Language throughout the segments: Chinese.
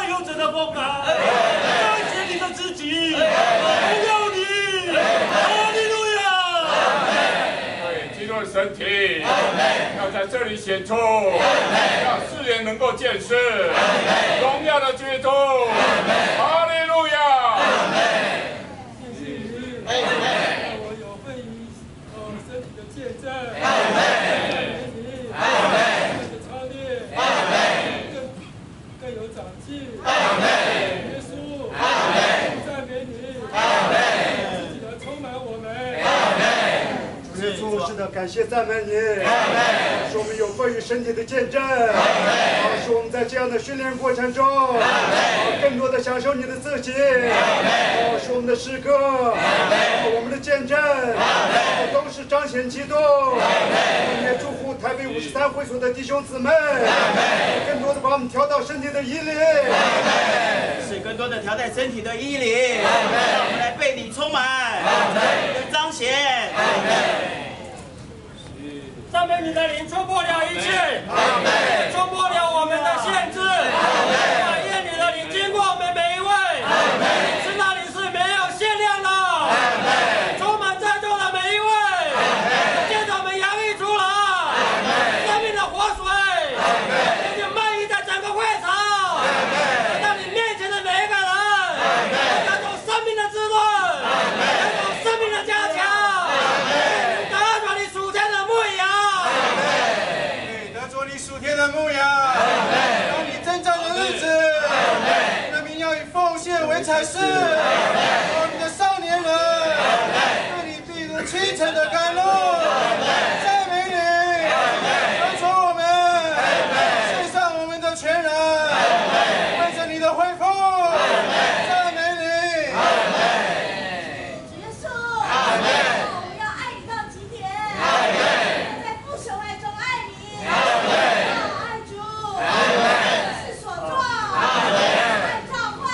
有者的丰满，彰显你的自己，荣耀你，哈利路亚！ 对，基督的身体要在这里显出，让世人能够见识荣耀的基督，哈利路亚！ 让我有份于身体的见证，更操练，更有长进。耶稣，赞美你，自己来充满我们。 耶稣，是的，感谢赞美你，使我们有份于身体的见证，使我们在这样的训练过程中，更多的享受你的自己，使我们的诗歌，我们的见证，都是彰显基督。我们也祝福台北53会所的弟兄姊妹，更多的把我们调到身体的衣里， 是更多的调在身体的衣里，让我们来被你充满，跟彰显。 赞美你的灵冲破了一切，冲破了我们的限制，感谢你的灵经过我们每一位，是那里是没有限量的，充满在座的每一位，借着我们洋溢出来生命的活水，已经漫溢在整个会场，到你面前的每一个人，那种生命的滋润，那种生命的加强，得着你属天的牧养。 属天的牧羊，当你征战的日子，你的名要以奉献为彩饰。你的少年人，对你必如清晨的甘露。赞美你，跟从我们，献上我们的全人，为着你的恢复，赞美你。 主耶稣，我们要爱你到极点，在不朽爱中爱你。爱主，是所壮，爱教会。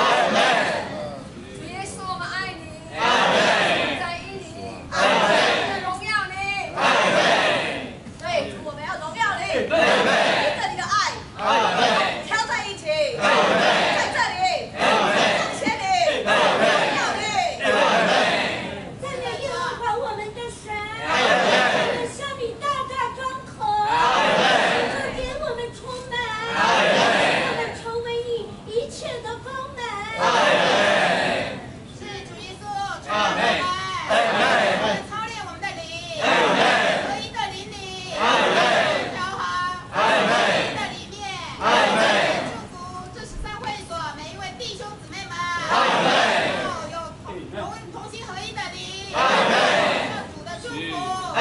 主耶稣，我们爱你，在意你，荣耀你。对，主，我们要荣耀你，凭着你的爱，挑在一起，在这里，彰显你，荣耀你。 赞美耶和华我们的神，我们向你大大张口。给我们充满，让我们成为你一切的丰满。 是主耶稣，充满我们，操练我们的灵，合一的灵里，调和，合一的里面，祝福这13会所每一位弟兄姊妹们，有同心合一的灵，受主的祝福。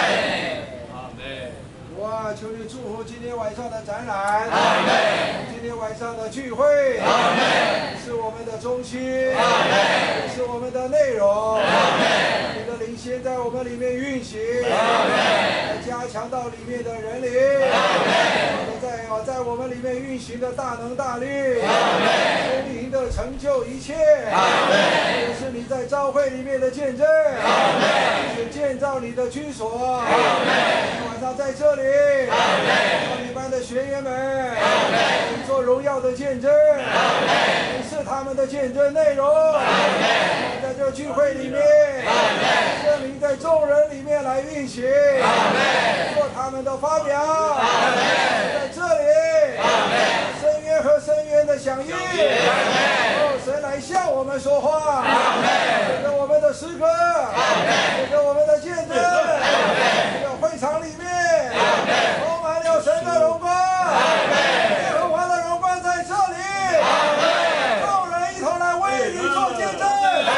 哇！求你祝福今天晚上的展览，今天晚上的聚会，是我们的中心，是我们的内容。你的灵先在我们里面运行，来加强到里面的人灵，在我们里面运行的大能大力，公平的成就一切。这是你在召会里面的见证，是建造你的居所。晚上在这里，让你班的学员们做荣耀的见证，是他们的见证内容。在这聚会里面，圣灵在众人里面来运行，做他们的发表。在这里，深渊和深渊的响应，神来向我们说话，给着我们的诗歌，给着我们的见证，这个会场里面充满了神的荣光，耶和华的荣光在这里，众人一同来为你做见证。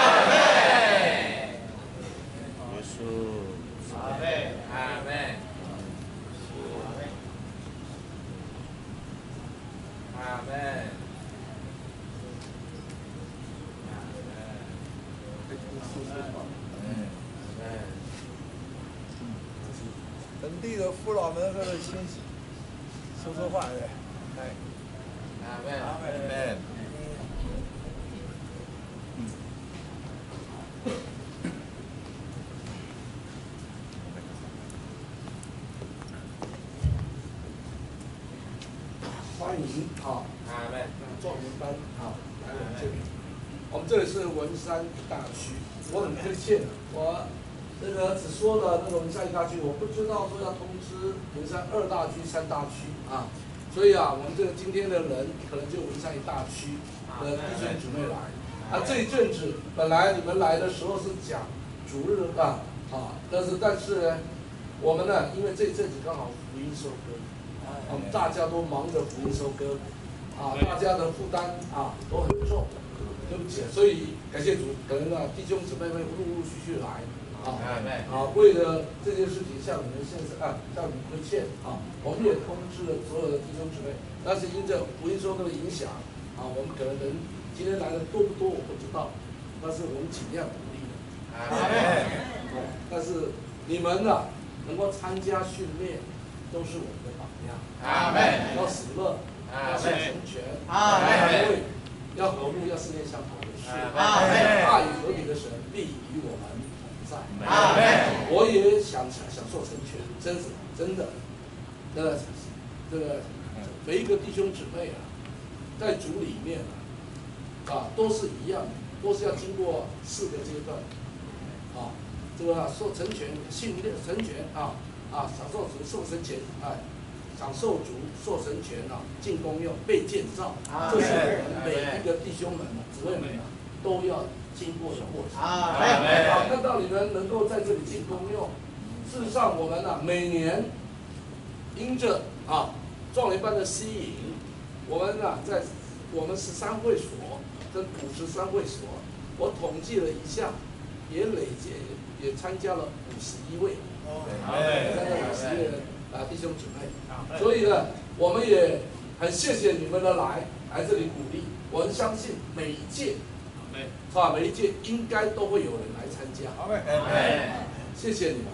耶稣，阿门，阿门，阿门。 本地的父老们和先说话的，哎， 阿门，阿门。 欢迎，好。 阿门。 状元班啊来我们这里。我们这里是文山大区，我很抱歉，我这个只说了那个文山一大区，我不知道说要通知文山2大区、3大区啊，所以啊，我们这个今天的人可能就文山一大区的弟兄姊妹来。啊，这一阵子本来你们来的时候是讲主日啊，但是呢，我们呢，因为这一阵子刚好福音收割，我们大家都忙着福音收割，大家的负担都很重，对不起，所以感谢主，可能弟兄姊妹会陆陆续续来，为了这件事情向你们向你们亏欠我们也通知了所有的弟兄姊妹，但是因着福音收割的影响我们可能人今天来的多不多我不知道，但是我们尽量鼓励但是你们能够参加训练，都是我们的榜样。要喜乐，要成全，要和睦，要思念相同的事。爱与和平的神必与我们同在。我也享受成全，真的，这个每一个弟兄姊妹在主里面都是一样的，都是要经过4个阶段，这个受成全、信念成全享受主受成全，享受主受成全进功用被建造，这是我们每一个弟兄们、姊妹们都要经过的过程。看到你们能够在这里进功用，事实上我们每年因着壮年班的吸引，我们在我们13会所跟53会所，我统计了一下，也参加了51位，参加51位弟兄姊妹，所以呢，我们也很谢谢你们的来这里鼓励，我们相信每一届，每一届应该都会有人来参加，谢谢你们，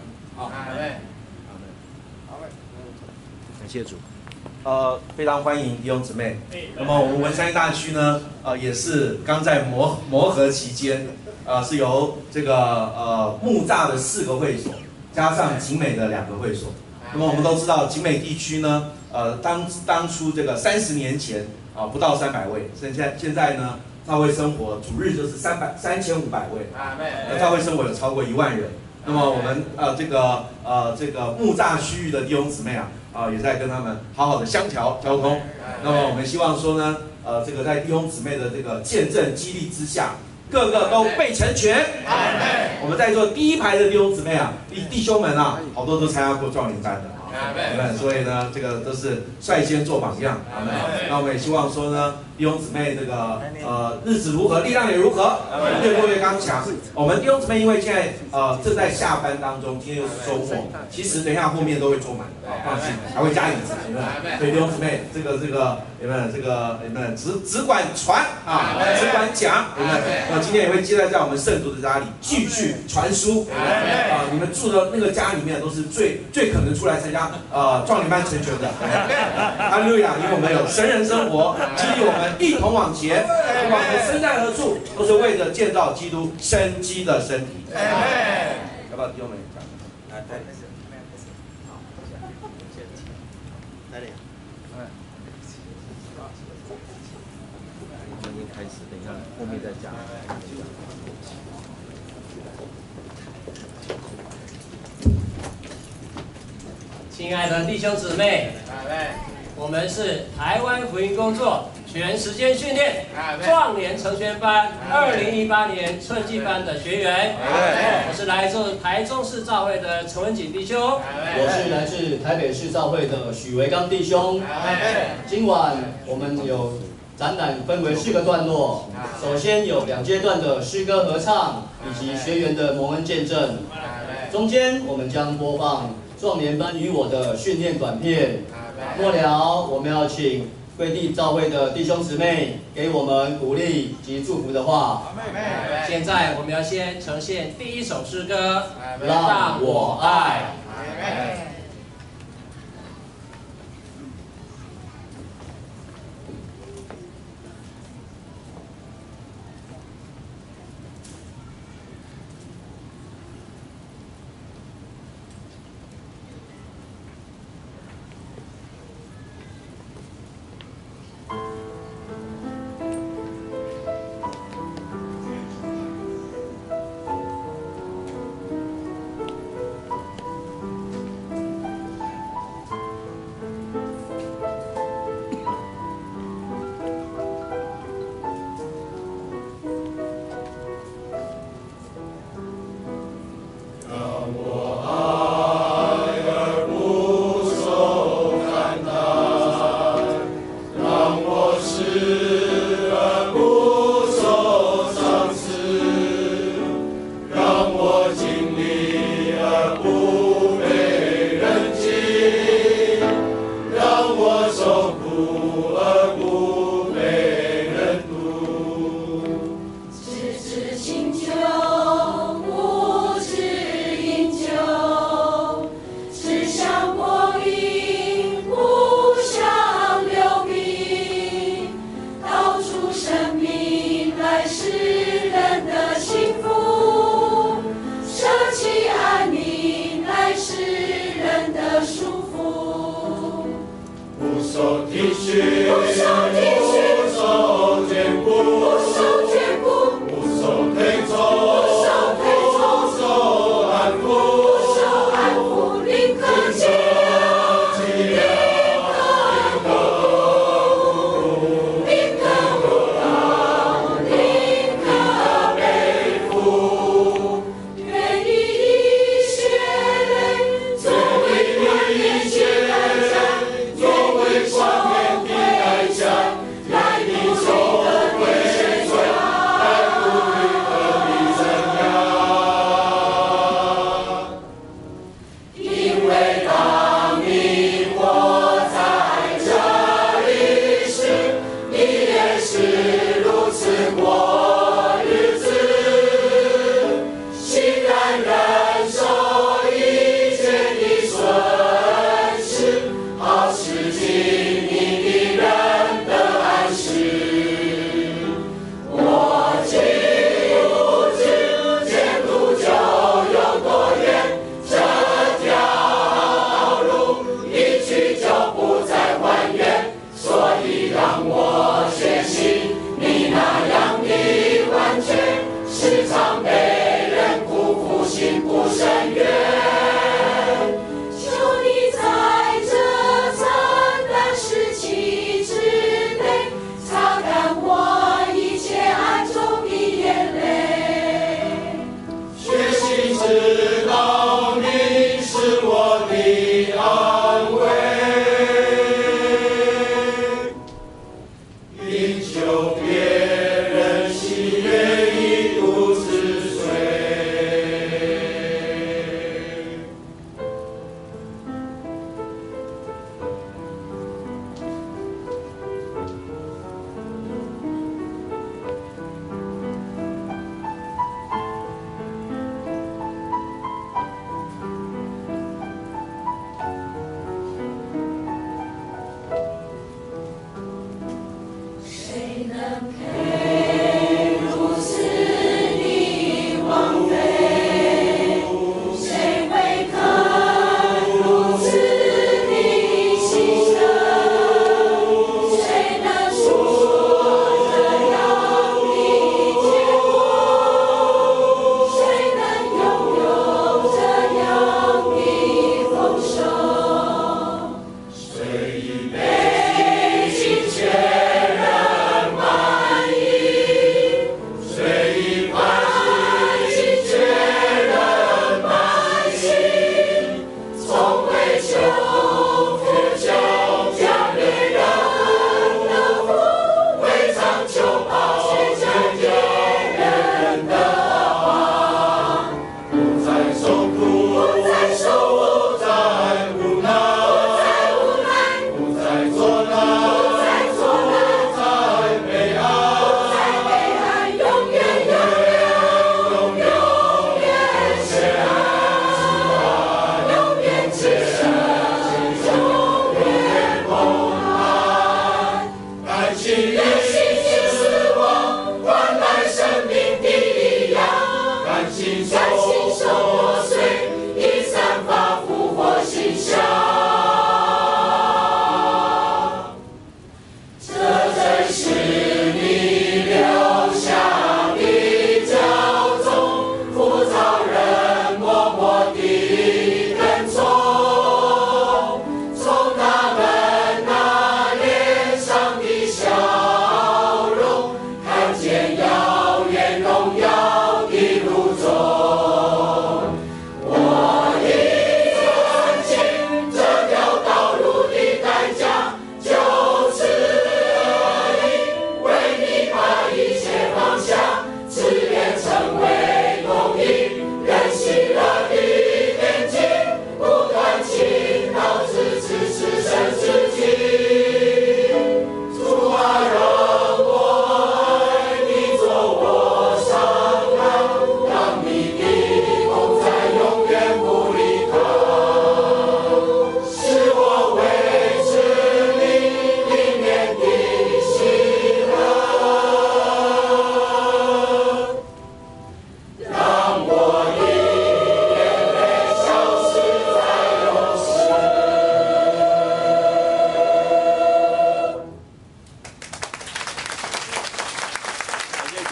感谢主。非常欢迎弟兄姊妹。那么我们文山大区呢，也是刚在磨合期间，是由这个木栅的4个会所，加上景美的2个会所。那么我们都知道景美地区呢，当初这个30年前不到300位，现在呢，教会生活主日就是3500位，教会生活有超过1万人。那么我们这个木栅区域的弟兄姊妹也在跟他们好好的相调交通。那么我们希望说呢，这个在弟兄姊妹的这个见证激励之下，个个都被成全。我们在座第1排的弟兄姊妹弟兄们好多都参加过壮年班的。所以呢，这个都是率先做榜样。那我们也希望说呢，弟兄姊妹这个日子如何，力量也如何，越过越刚强。我们弟兄姊妹因为现在正在下班当中，今天又是周末，其实等一下后面都会坐满的，放心，还会加椅子，所以弟兄姊妹这个只管传只管讲，今天也会接待在我们圣徒的家里继续传书。你们住的那个家里面都是最可能出来参加壮年班成全的。哈利路亚！因为我们有神人生活，激励我们一同往前，不管我们身在何处，都是为了建造基督生机的身体。要不要弟兄们讲？来，我们已经开始，等一下后面再讲。 亲爱的弟兄姊妹，我们是台湾福音工作全时间训练壮年成全班2018年春季班的学员。我是来自台中市教会的陈文锦弟兄。 我是来自台北市教会的许维刚弟兄。今晚我们有展览分为4个段落，首先有2阶段的诗歌合唱以及学员的蒙恩见证，中间我们将播放壮年班与我的训练短片。末了，我们要请贵地教会的弟兄姊妹给我们鼓励及祝福的话。 现在我们要先呈现第1首诗歌， 让我爱。 出生命来使人的幸福，舍弃安宁来使人的舒服。 不受体恤， 不受体恤， 不受眷顾， 不受眷顾， 不受推崇， 不受推崇， 不受安抚， 不受安抚，宁可饥饿，宁可苦，宁可无道，宁可背负，愿意以血泪作为冠冕去代价，作为冠冕的代价，来努力和你宣讲，来努力和你宣讲。因为当你活在这里时，你也是如此过日子，欣然忍受一切的损失，好使经历的人的安适。我竟不知前途就有多远，这条道路一去就不再还原，所以让我学习你那样的完全，时常被人辜负，心不深远。求你在这惨淡时期之内，擦干我一切暗中的眼泪。 学习知道你是我的安慰，因求别人喜悦一肚子水。 谁能配如此的王妃？谁会肯如此的牺牲？谁能诉说这样的结果？谁能拥有这样的丰盛？谁已被金钱人满意？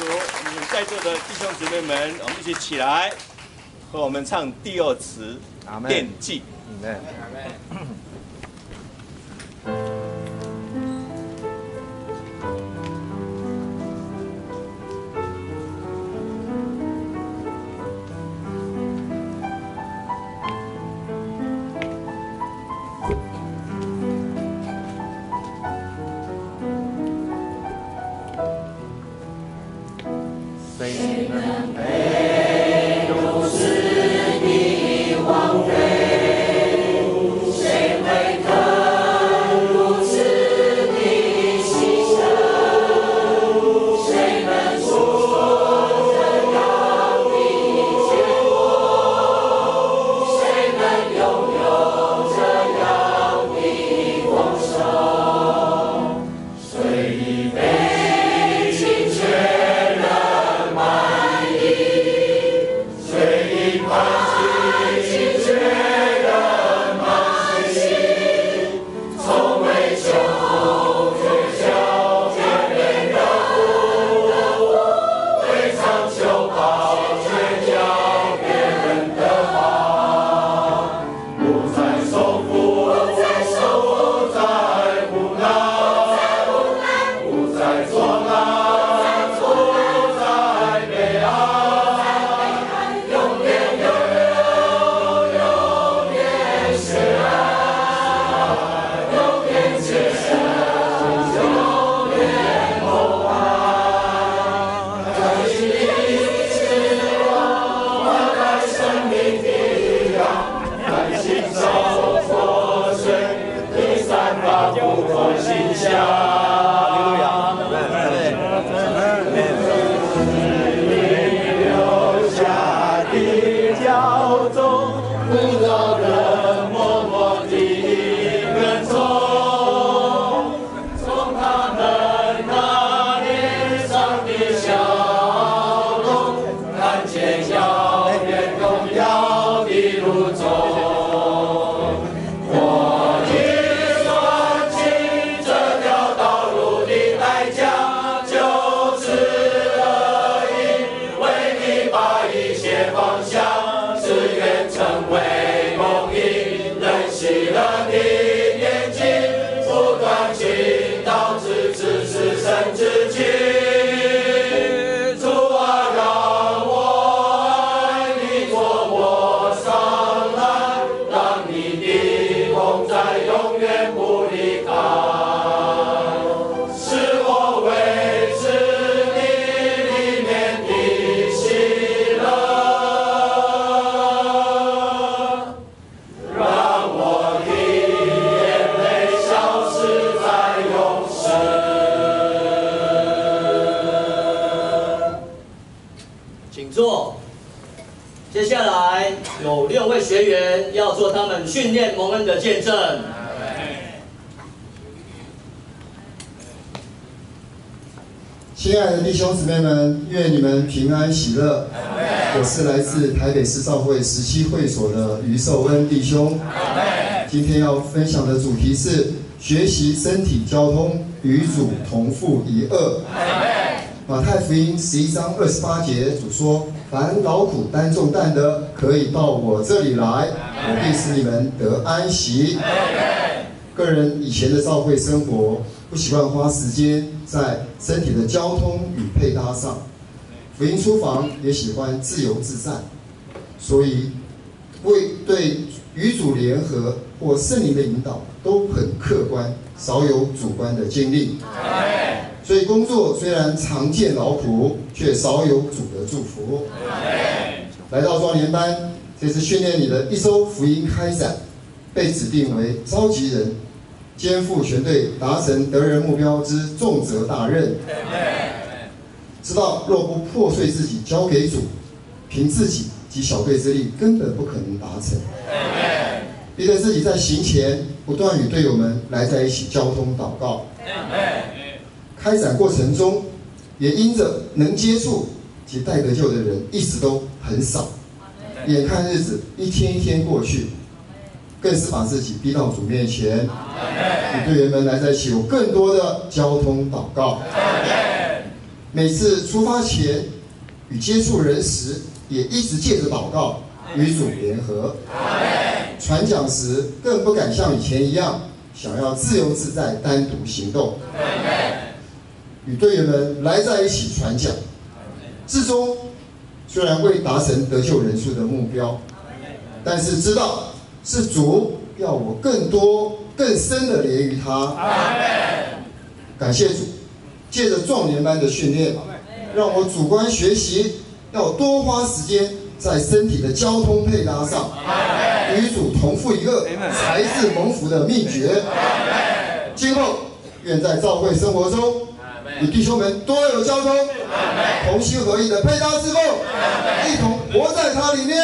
主，我们在座的弟兄姊妹们，我们一起起来，和我们唱第二词《奠祭》。 谁能背都是你枉费，谁会肯如此地牺牲？谁能说这样的结果？谁能拥有这样的丰盛？谁已被弃却？ 接下来有6位学员要做他们训练蒙恩的见证。 亲爱的弟兄姊妹们，愿你们平安喜乐。我是来自台北市教会17会所的于寿恩弟兄。今天要分享的主题是学习身体交通，与主同负一轭。马太福音11章28节，主说：“凡劳苦担重担的，可以到我这里来，我必使你们得安息。”个人以前的教会生活，不习惯花时间在身体的交通与配搭上。福音书房也喜欢自由自在，所以对与主联合或圣灵的引导都很客观，少有主观的经历。所以工作虽然常见劳苦，却少有主的祝福。来到壮年班，这次训练你的1周福音开展，被指定为召集人，肩负全队达成得人目标之重责大任。知道若不破碎自己交给主，凭自己及小队之力根本不可能达成。逼着自己在行前不断与队友们来在一起交通祷告。开展过程中，也因着能接触及带得救的人一直都很少，眼看日子一天一天过去，更是把自己逼到主面前，与队员们来在一起有更多的交通祷告。 每次出发前与接触人时，也一直借着祷告与主联合。传讲时更不敢像以前一样，想要自由自在单独行动。与队员们来在一起传讲，至终虽然未达成得救人数的目标，但是知道是主要我更多更深的连于他。感谢主，借着壮年班的训练，让我主观学习要多花时间在身体的交通配搭上，与主同负一个才是蒙福的秘诀。今后愿在教会生活中，与弟兄们多有交通，同心合意的配搭侍奉，一同活在它里面。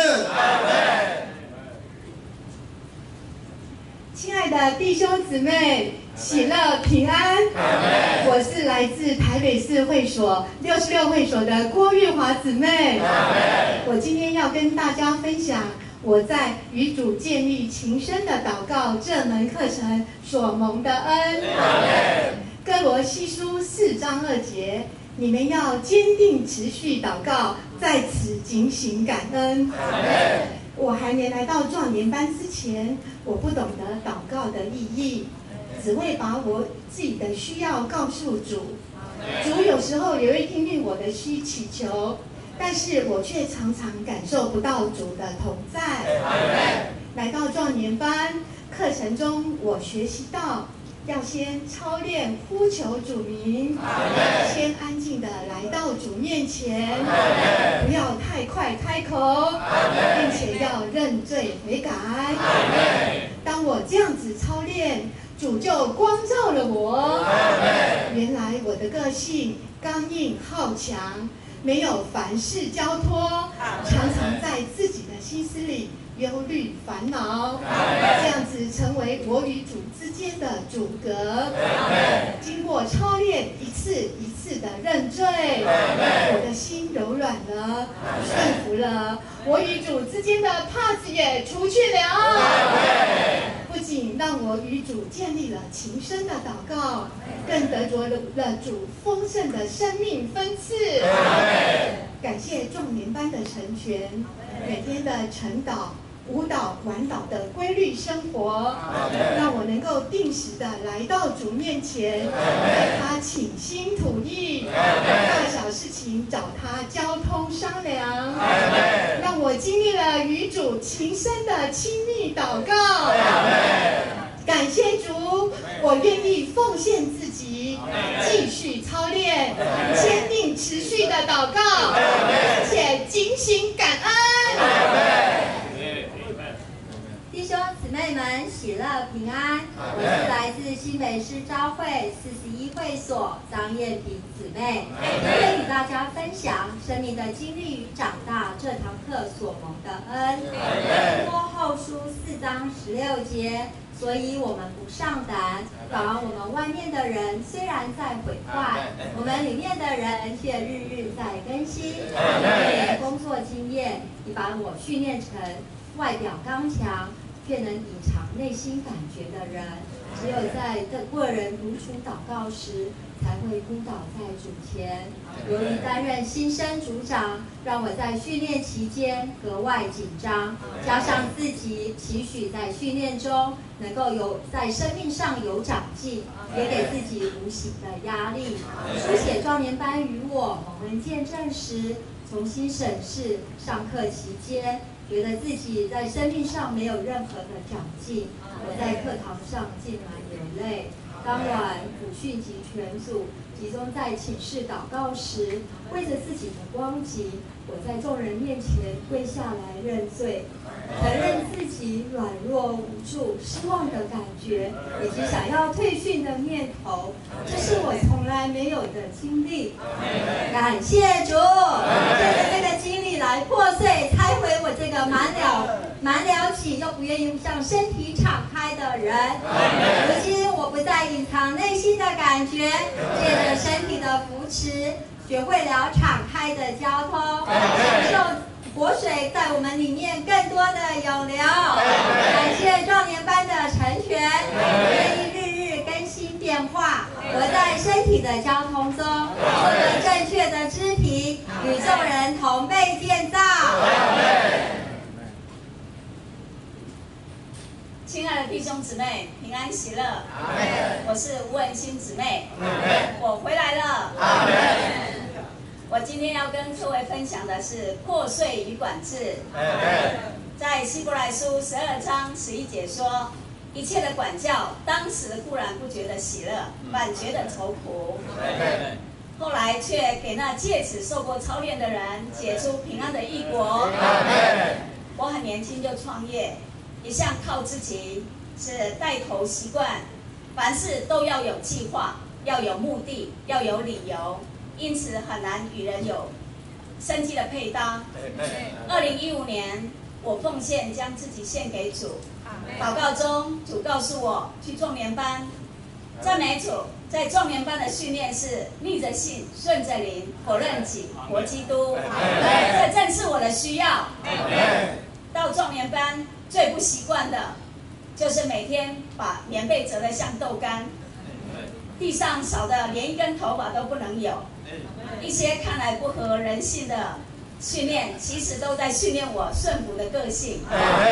亲爱的弟兄姊妹，喜乐平安。我是来自台北市会所66会所的郭玉华姊妹。我今天要跟大家分享我在与主建立情深的祷告这门课程所蒙的恩。哥罗西书4章2节，你们要坚定持续祷告，在此警醒感恩。我还没来到壮年班之前，我不懂得祷告的意义，只会把我自己的需要告诉主。主有时候也会听听我的祈求，但是我却常常感受不到主的同在。来到壮年班课程中，我学习到要先操练呼求主名，先安静的来到主面前，不要太快开口，并且要认罪悔改。当我这样子操练，主就光照了我。原来我的个性刚硬好强，没有凡事交托，常常在自己的心思里忧虑烦恼，这样子成为我与主之间的阻隔。经过操练一次一次的认罪，我的心柔软了，顺服了，我与主之间的帕子也除去了。不仅让我与主建立了情深的祷告，更得着了主丰盛的生命分赐。感谢壮年班的成全，每天的晨祷、舞蹈、晚祷的规律生活，让我能够定时的来到主面前，为他倾心吐意，大小事情找他交通商量，让我经历了与主情深的亲密祷告。感谢主，我愿意奉献自己，继续操练，坚定持续的祷告，并且警醒感恩。 弟兄姊妹们，喜乐平安！我是来自新北市召会41会所张燕萍姊妹，今天与大家分享生命的经历与长大这堂课所蒙的恩。哥后书4章16节，所以我们不上胆，反而我们外面的人虽然在毁坏，我们里面的人却日日在更新。因为工作经验已把我训练成外表刚强却能隐藏内心感觉的人，只有在个人独处祷告时，才会扑倒在主前。由于担任新生组长，让我在训练期间格外紧张，加上自己期许在训练中能够在生命上有长进，也给自己无形的压力。书写壮年班与我蒙恩见证时，重新审视上课期间，觉得自己在生命上没有任何的长进，我在课堂上竟然流泪。当晚辅训及全组集中在寝室祷告时，为着自己的光景，我在众人面前跪下来认罪，承认自己软弱无助、失望的感觉，以及想要退训的念头，这是我从来没有的经历。感谢主，借着这个经历来破碎、拆毁我这个满了起又不愿意向身体敞开的人。如今我不再隐藏内心的感觉，借着身体的扶持，学会了敞开的交通，享受活水在我们里面更多的涌流。感谢壮年班的成全，愿意日日更新变化，活在身体的交通中，做着正确兄姊妹平安喜乐。我是吴文馨姊妹，我回来了。我今天要跟各位分享的是破碎与管制。在希伯来书12章11节说，一切的管教，当时固然不觉得喜乐，反觉得愁苦。后来却给那借此受过操练的人解出平安的义果。我很年轻就创业，一向靠自己，是带头习惯，凡事都要有计划，要有目的，要有理由，因此很难与人有生机的配搭。2015年，我奉献将自己献给主，祷告中主告诉我去壮年班，赞美主。在壮年班的训练是逆着性，顺着灵，否认己，活基督。这正是我的需要。到壮年班最不习惯的，就是每天把棉被折得像豆干，地上扫的连一根头发都不能有。一些看来不合人性的训练，其实都在训练我顺服的个性。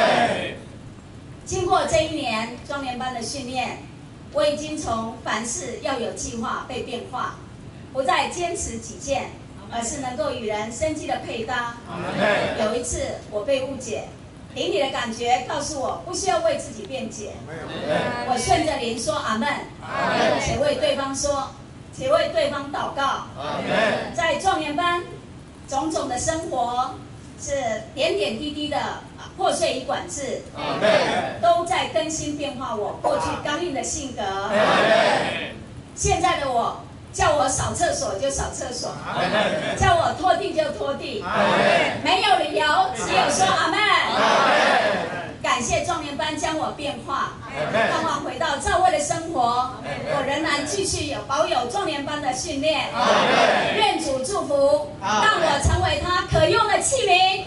经过这1年壮年班的训练，我已经从凡事要有计划被变化，不再坚持己见，而是能够与人生机的配搭。有一次我被误解，灵里的感觉告诉我不需要为自己辩解，我顺着灵说阿们，且为对方说，且为对方祷告。在壮年班，种种的生活是点点滴滴的破碎与管制，都在更新变化我过去刚硬的性格。现在的我，叫我扫厕所就扫厕所，叫我拖地就拖地，没有理由，只有说阿们。感谢壮年班将我变化，盼望回到教会的生活，我仍然继续保有壮年班的训练。愿主祝福，让我成为他可用的器皿。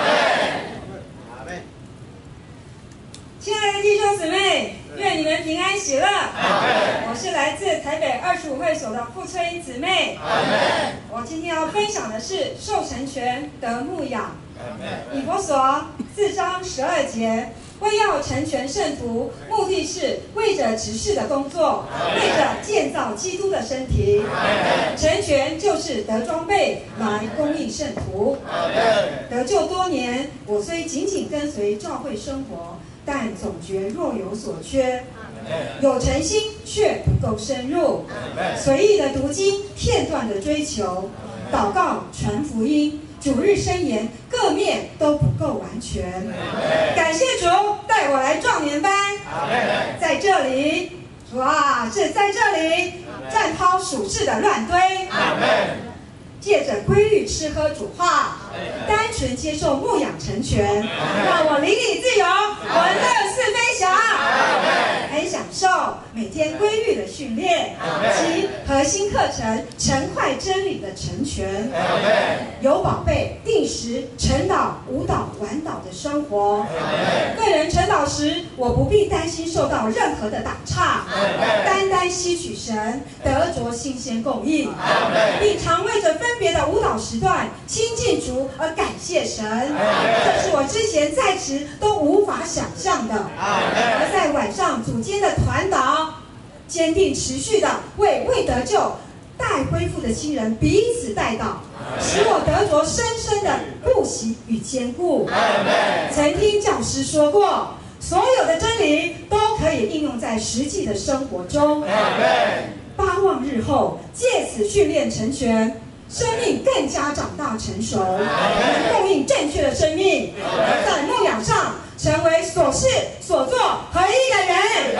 亲爱的弟兄姊妹，愿你们平安喜乐。我是来自台北25会所的傅翠英姊妹。我今天要分享的是受成全得牧养。以弗所4章12节，为要成全圣徒，目的是为着执事的工作，为着建造基督的身体。成全就是得装备来供应圣徒。得救多年，我虽紧紧跟随教会生活，但总觉若有所缺，有诚心却不够深入，随意的读经，片段的追求，祷告传福音，主日箴言各面都不够完全。感谢主带我来壮年班，在这里，哇，是在这里战抛属世的乱堆，借着规律吃喝主话，单纯接受牧养成全，让我灵里自由，我乐事飞翔，很享受每天规律的训练及核心课程成块真理的成全，有宝贝定时晨祷、舞蹈、晚祷的生活。个人晨祷时，我不必担心受到任何的打岔，单单吸取神得着新鲜供应，并常为着分别的舞蹈时段亲近主而感谢神，这是我之前在职都无法想象的。而在晚上组间的团祷，坚定持续的为未得救待恢复的亲人彼此代祷，使我得着深深的顾惜与坚固。曾听教师说过，所有的真理都可以应用在实际的生活中。巴望日后借此训练成全，生命更加长大成熟，能供应正确的生命，在牧养上成为所事所做合一的人。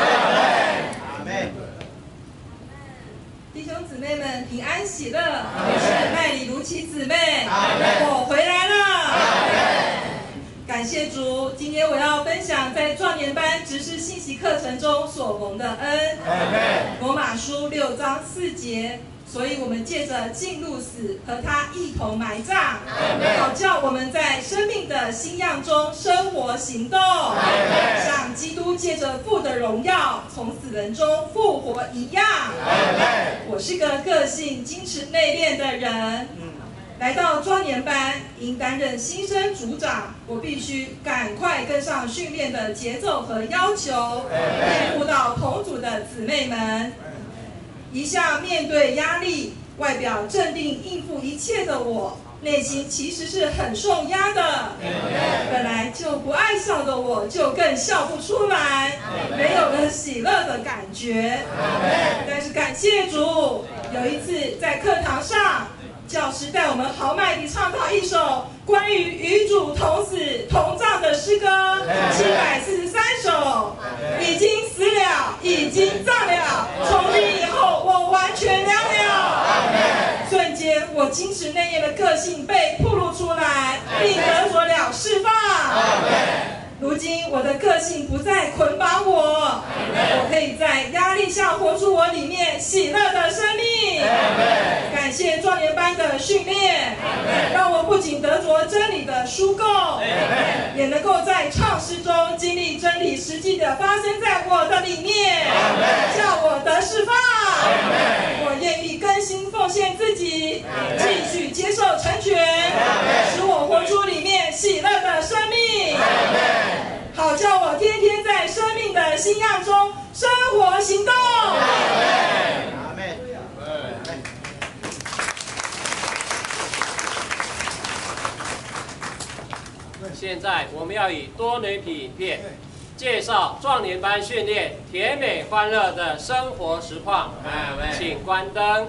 弟兄姊妹们平安喜乐，我是麦里卢奇姊妹，我回来了。感谢主，今天我要分享在壮年班执事信息课程中所蒙的恩。罗马书6章4节，所以我们借着进入死，和他一同埋葬，好叫我们在生命的新样中生活行动，像基督借着父的荣耀从死人中复活一样。我是个个性矜持内敛的人， 来到庄年班，因担任新生组长，我必须赶快跟上训练的节奏和要求，应付到同组的姊妹们。一向面对压力，外表镇定应付一切的我，内心其实是很受压的。本来就不爱笑的我，就更笑不出来，没有了喜乐的感觉。但是感谢主，有一次在课堂上，教师带我们豪迈地唱到一首关于与主同死同葬的诗歌，743首，已经死了，已经葬了，从今以后我完全凉了。瞬间，我矜持内敛的个性被暴露出来，并得着了释放。如今我的个性不再捆绑我可以在压力下活出我里面喜乐的生命。感谢壮年班的训练，让我不仅得着真理的疏构，也能够在唱诗中经历真理实际的发生在我的里面，叫我得释放。我愿意更新奉献自己，继续接受成全，使我活出里面喜乐的生命。好叫我天天在生命的新样中生活行动。 现在我们要以多媒体影片介绍壮年班训练甜美欢乐的生活实况，请关灯。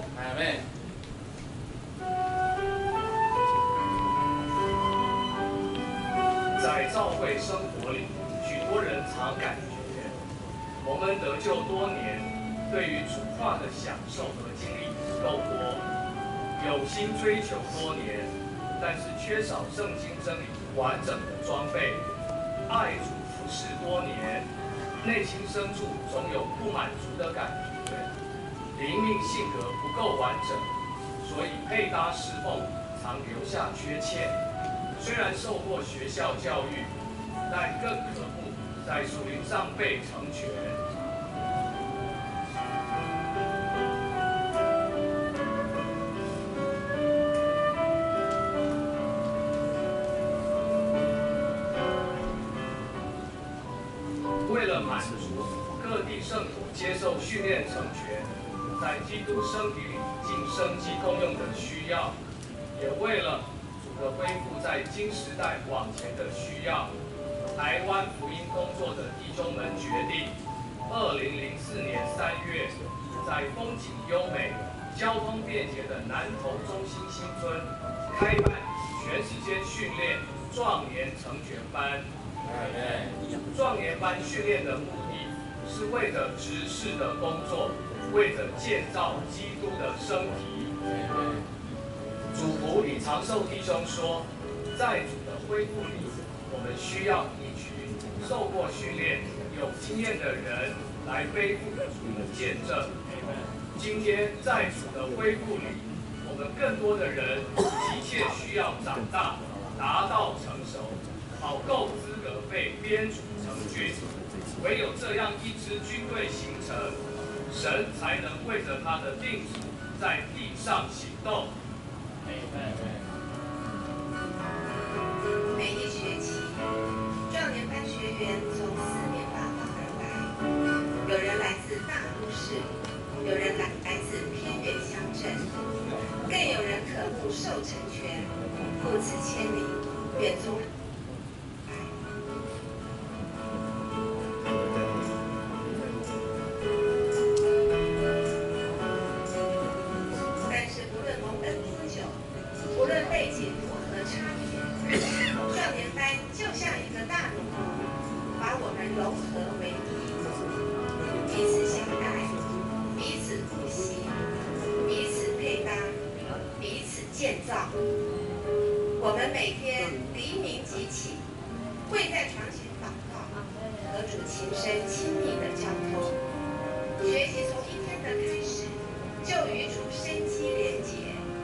在教会生活里，许多人常感觉，我们得救多年，对于主话的享受和经历不够多，有心追求多年，但是缺少圣经真理完整的装备，爱主服侍多年，内心深处总有不满足的感觉，灵命性格不够完整，所以配搭侍奉常留下缺陷。虽然受过学校教育，但更可恶在属灵上被成全。为了满足各地圣徒接受训练成全，在基督身体里尽生机功用的需要，也为了的恢复在新时代往前的需要，台湾福音工作的弟兄们决定，2004年3月，在风景优美、交通便捷的南投中心新村开办全时间训练壮年成全班。壮年班训练的目的是为着执事的工作，为着建造基督的身体。主仆李长寿弟兄说，在主的恢复里，我们需要一群受过训练、有经验的人来背负主的见证。今天在主的恢复里，我们更多的人急切需要长大，达到成熟，好够资格被编组成军。唯有这样一支军队形成，神才能为着他的定旨在地上行动。 每一学期，壮年班学员从四面八方而来，有人来自大都市，有人来自偏远乡镇，更有人渴慕受成全，故此千里远从。但是不论蒙恩多久，无论背景如何差别，壮年班就像一个大熔炉，把我们融合为一，彼此相爱，彼此呼吸，彼此配搭，彼此建造。我们每天黎明即起，跪在床前祷告，和主情深亲密的交通，学习从一天的开始就与主生机连结。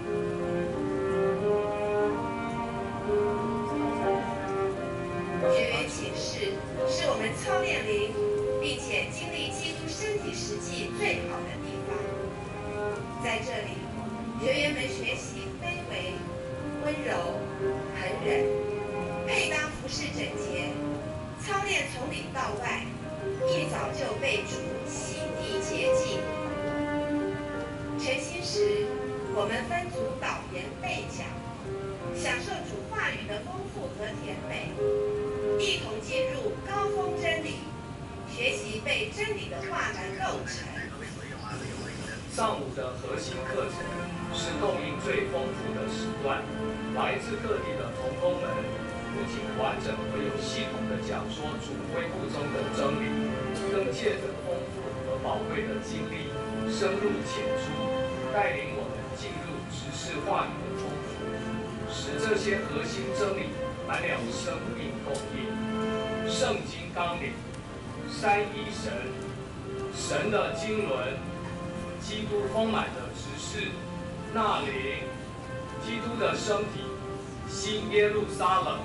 学员寝室是我们操练灵，并且经历基督身体实际最好的地方。在这里，学员们学习卑微、 温柔、恒忍，配搭服饰整洁，操练从里到外，一早就被主洗涤洁净。晨兴时，我们分组导言背讲，享受主话语的丰富和甜美，一同进入高峰真理，学习被真理的话栏构成。 上午的核心课程是供应最丰富的时段，来自各地的同工们不仅完整而有系统的讲说主恢复中的真理，更借着丰富和宝贵的经历，深入浅出，带领我们进入执事话语的丰富，使这些核心真理满了生命供应。圣经纲领，三一神，神的经纶，基督丰满的执事，那灵，基督的身体，新耶路撒冷。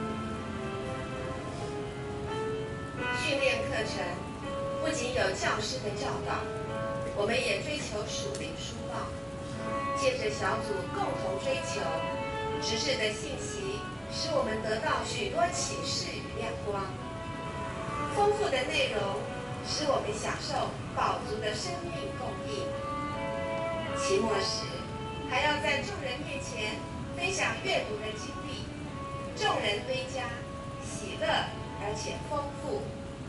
训练课程不仅有教师的教导，我们也追求属灵书报，借着小组共同追求执事的信息，使我们得到许多启示与亮光。丰富的内容使我们享受饱足的生命供应。期末时，还要在众人面前分享阅读的经历，众人归家，喜乐而且丰富。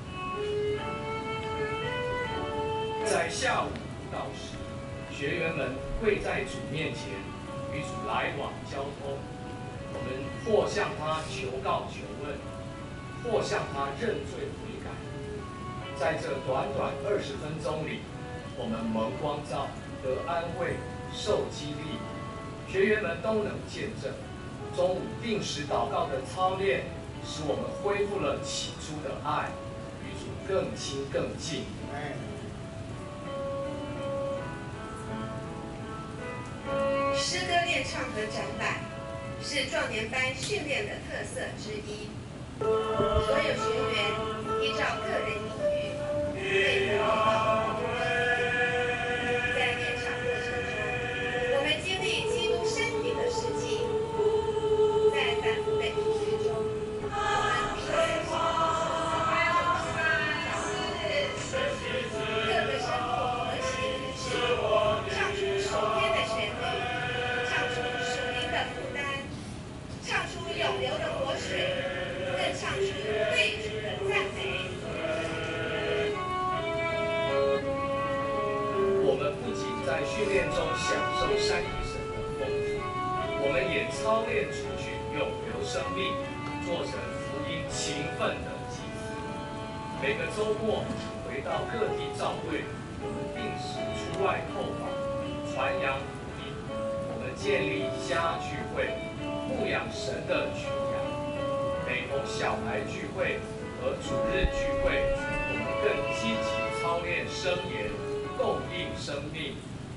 在下午舞蹈时，学员们跪在主面前，与主来往交通。我们或向他求告求问，或向他认罪悔改。在这短短20分钟里，我们蒙光照，得安慰，受激励。学员们都能见证。中午定时祷告的操练，使我们恢复了起初的爱，与主更亲更近。 诗歌练唱和展览是壮年班训练的特色之一。所有学员依照个人音域对歌祷告。在练唱过程中，我们经历基督身体的实际。在反复的音乐中，我们彼此相各个声部和谐一致，唱出手边的旋律，唱出属灵的负担，唱出永流的活水，更唱出对主的赞美。 我们不仅在训练中享受三一神的丰富，我们也操练出去永留生命，做成福音勤奋的祭司。每个周末回到各地教会，我们定时出外透访，传扬福音。我们建立家聚会，牧养神的群羊。每逢小孩聚会和主日聚会，我们更积极操练圣言，供应生命。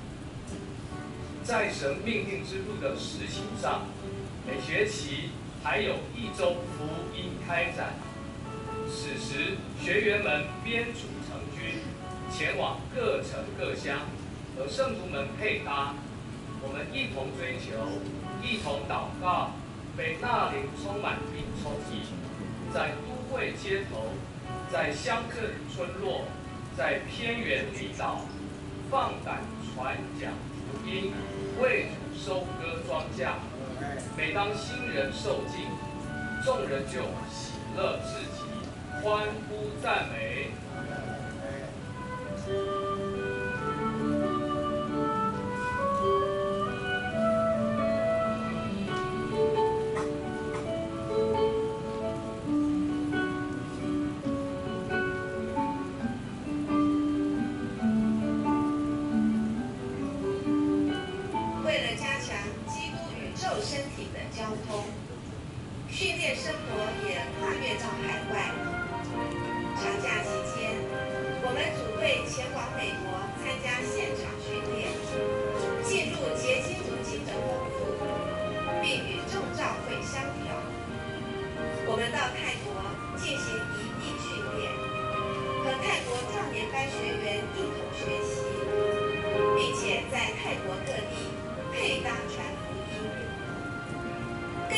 在神命令之路的实行上，每学期还有1周福音开展。此时，学员们编组成军，前往各城各乡，和圣徒们配搭。我们一同追求，一同祷告，被那灵充满并冲击。在都会街头，在乡镇村落，在偏远离岛，放胆传讲福音，为主收割庄稼。每当新人受尽，众人就喜乐至极，欢呼赞美。 为了加强基督宇宙身体的交通，训练生活也跨越到海外。长假期间，我们组队前往美国参加现场训练，进入结晶途径的丰富，并与众教会相调。我们到泰国进行移地训练，和泰国壮年班学员一同学习，并且在泰国各地配搭传福音。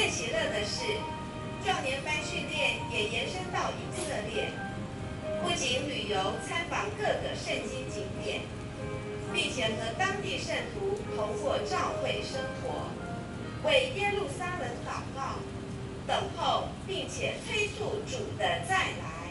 最喜乐的是，壮年班训练也延伸到以色列，不仅旅游参访各个圣经景点，并且和当地圣徒同过教会生活，为耶路撒冷祷告，等候并且催促主的再来。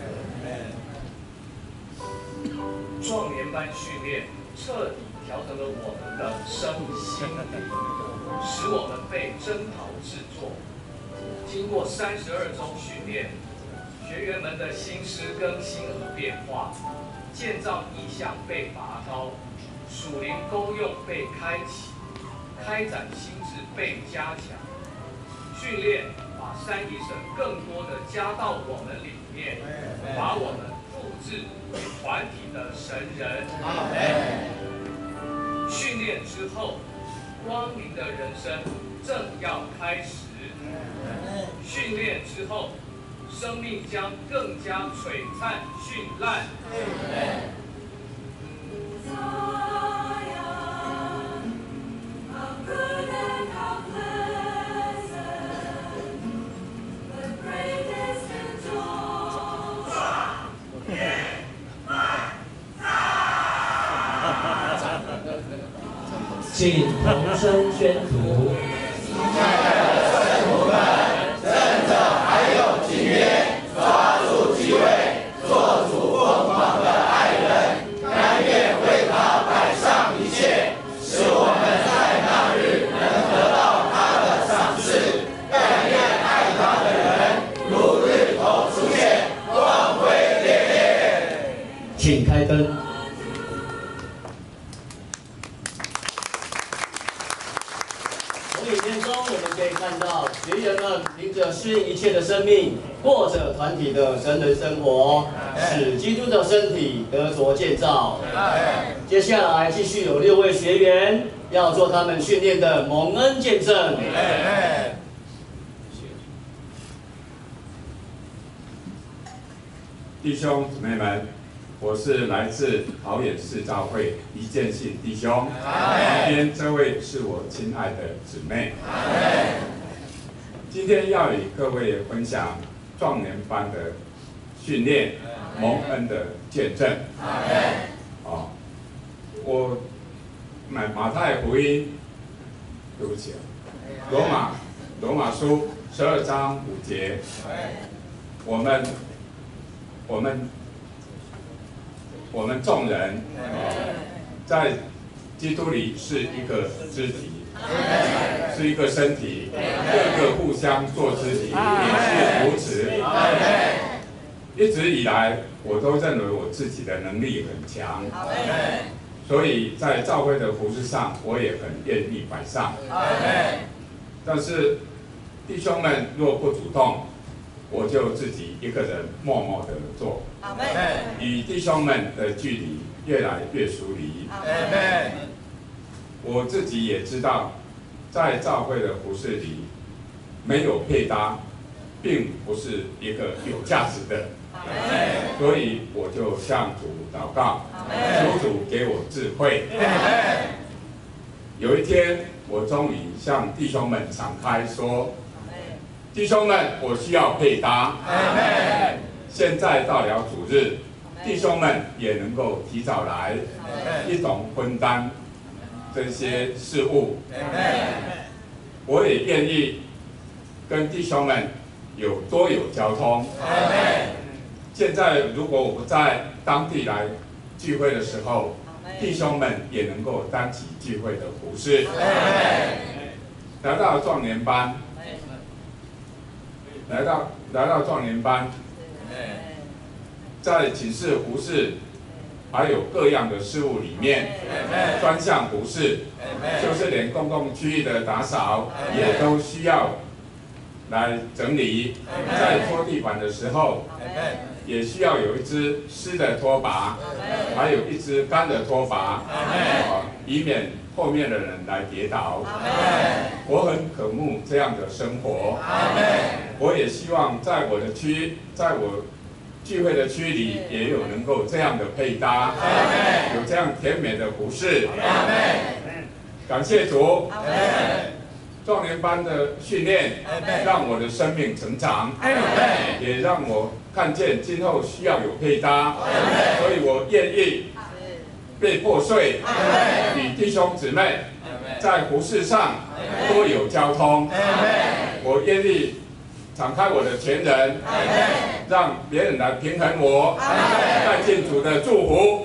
壮年班训练彻底调整了我们的身心灵，使我们被征讨制作。经过32周训练，学员们的心思更新和变化，建造意向被拔高，属灵功用被开启，开展心智被加强。训练把三一神更多的加到我们里面，把我们复制为团体的神人。训练之后，光明的人生正要开始。训练之后，生命将更加璀璨绚烂。 请同声宣读。 请开灯。从影片中我们可以看到，学员们凭着适应一切的生命，过着团体的神人生活，使基督的身体得着建造。接下来继续有6位学员要做他们训练的蒙恩见证。 弟兄姊妹们，我是来自桃园市教会一建信弟兄，旁边这位是我亲爱的姊妹。今天要与各位分享壮年班的训练蒙恩的见证。我马太福音，对不起，罗马书12章5节，我们众人在基督里是一个肢体，是一个身体，各个互相做肢体，也是如此。一直以来，我都认为我自己的能力很强，所以在教会的服事上，我也很愿意摆上。但是弟兄们若不主动，我就自己一个人默默的做，与弟兄们的距离越来越疏离。我自己也知道，在教会的服事里，没有配搭，并不是一个有价值的。所以我就向主祷告，求主给我智慧。有一天，我终于向弟兄们敞开说，弟兄们，我需要配搭。现在到了主日，弟兄们也能够提早来，一同分担这些事务。我也愿意跟弟兄们多有交通。现在如果我不在当地来聚会的时候，弟兄们也能够担起聚会的服事。来到壮年班。来到壮年班，在寝室服事，还有各样的事务里面，专项服事，就是连公共区域的打扫也都需要来整理。在拖地板的时候，也需要有一只湿的拖把，还有一只干的拖把，以免后面的人来跌倒。我很渴慕这样的生活。我也希望在我聚会的区里，也有能够这样的配搭，有这样甜美的服事。感谢主。 壮年班的训练，让我的生命成长，也让我看见今后需要有配搭，所以我愿意被破碎，与弟兄姊妹在服事上多有交通。我愿意敞开我的全人，让别人来平衡我，带进主的祝福。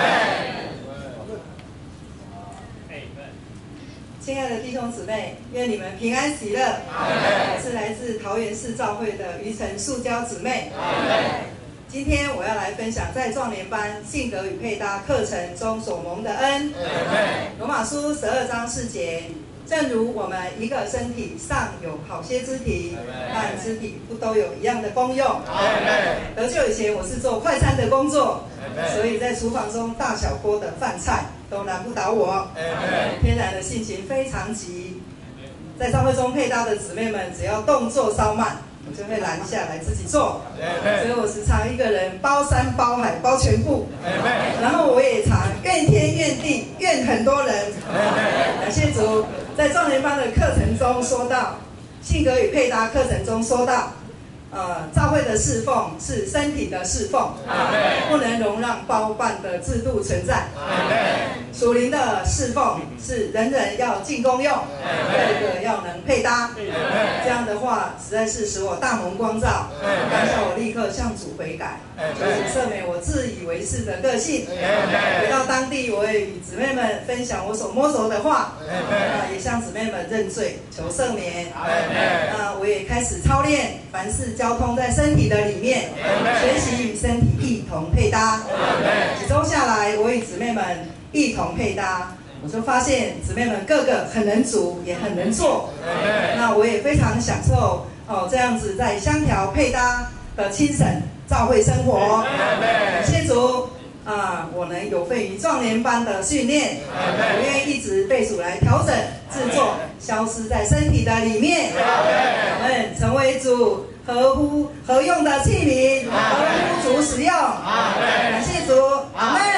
亲爱的弟兄姊妹，愿你们平安喜乐。我是来自桃园市教会的于晨塑胶姊妹。今天我要来分享在壮年班性格与配搭课程中所蒙的恩。罗马书12章4节，正如我们一个身体上有好些肢体，但肢体不都有一样的功用。得救以前我是做快餐的工作，所以在厨房中大小锅的饭菜都难不倒我。天然的性情非常急，在教会中配搭的姊妹们，只要动作稍慢，我就会拦下来自己做。所以我时常一个人包山包海包全部，然后我也常怨天怨地怨很多人。感谢主，在壮年班的课程中说到，性格与配搭课程中说到，教会的侍奉是身体的侍奉，不能容让包办的制度存在。属灵的侍奉是人人要尽功用，个个要能配搭。这样的话，实在是使我大蒙光照。当下我立刻向主悔改，求主赦免我自以为是的个性。回到当地，我也与姊妹们分享我所摸索的话，也向姊妹们认罪，求赦免。我也开始操练，凡事交通在身体的里面，学习与身体一同配搭。几周下来，我与姊妹们一同配搭，我就发现姊妹们个个很能煮，也很能做。那我也非常享受这样子在相调配搭的清省教会生活。感谢主我能有份于壮年班的训练，我愿意一直被主来调整制作，消失在身体的里面。我们成为主合用的器皿，合乎主使用。感谢主，阿们。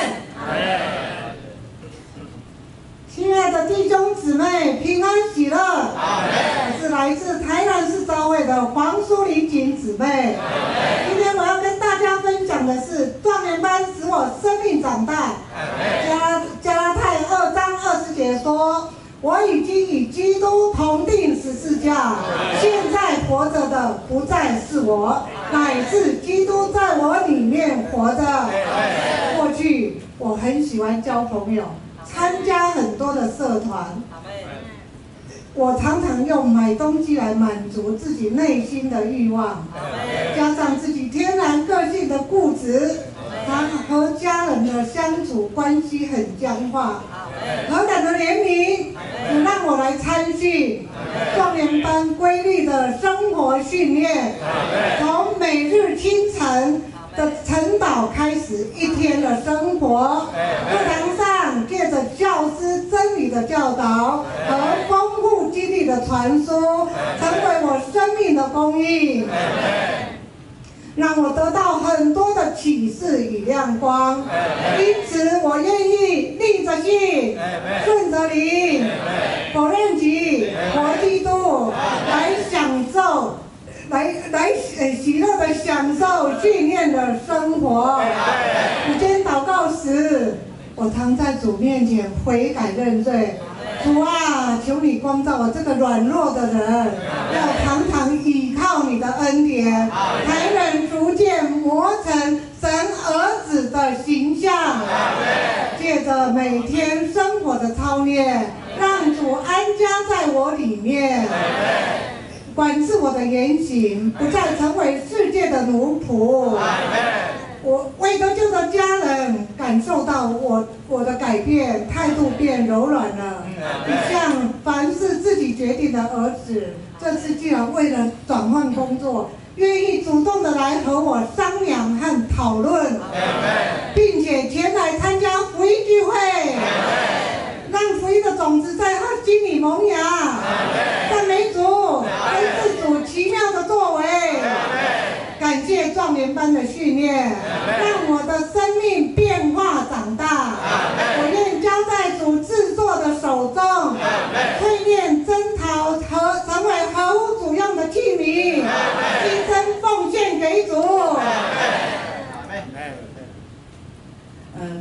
亲爱的弟兄姊妹，平安喜乐！我是来自台南市教会的黄淑玲姊妹。今天我要跟大家分享的是壮年班使我生命长大。加拉太2章20节说：“我已经与基督同定十字架，现在活着的不再是我，乃是基督在我里面活着。”过去我很喜欢交朋友，参加很多的社团，我常常用买东西来满足自己内心的欲望，加上自己天然个性的固执，和家人的相处关系很僵化。何等的怜悯，也让我来参训壮年班规律的生活训练，从每日清晨的晨祷开始一天的生活，课堂上借着教师真理的教导和丰富经历的传说，成为我生命的供应，让我得到很多的启示与亮光。因此，我愿意逆着性，顺着灵，否认己，活基督，来享受。来喜乐的享受训练的生活。午间祷告时，我常在主面前悔改认罪。主啊，求你光照我这个软弱的人，要常常依靠你的恩典，才能逐渐磨成神儿子的形象。借着每天生活的操练，让主安家在我里面。管制我的言行，不再成为世界的奴仆。我为得救的家人感受到我的改变，态度变柔软了，不像凡是自己决定的儿子。这次竟然为了转换工作，愿意主动的来和我商量和讨论，并且前来参加福音聚会，让福音的种子在他心里萌芽。赞美主，真是主奇妙的作为。感谢壮年班的训练，让我的生命变化长大。我愿交在主制作的手中，淬炼、征讨和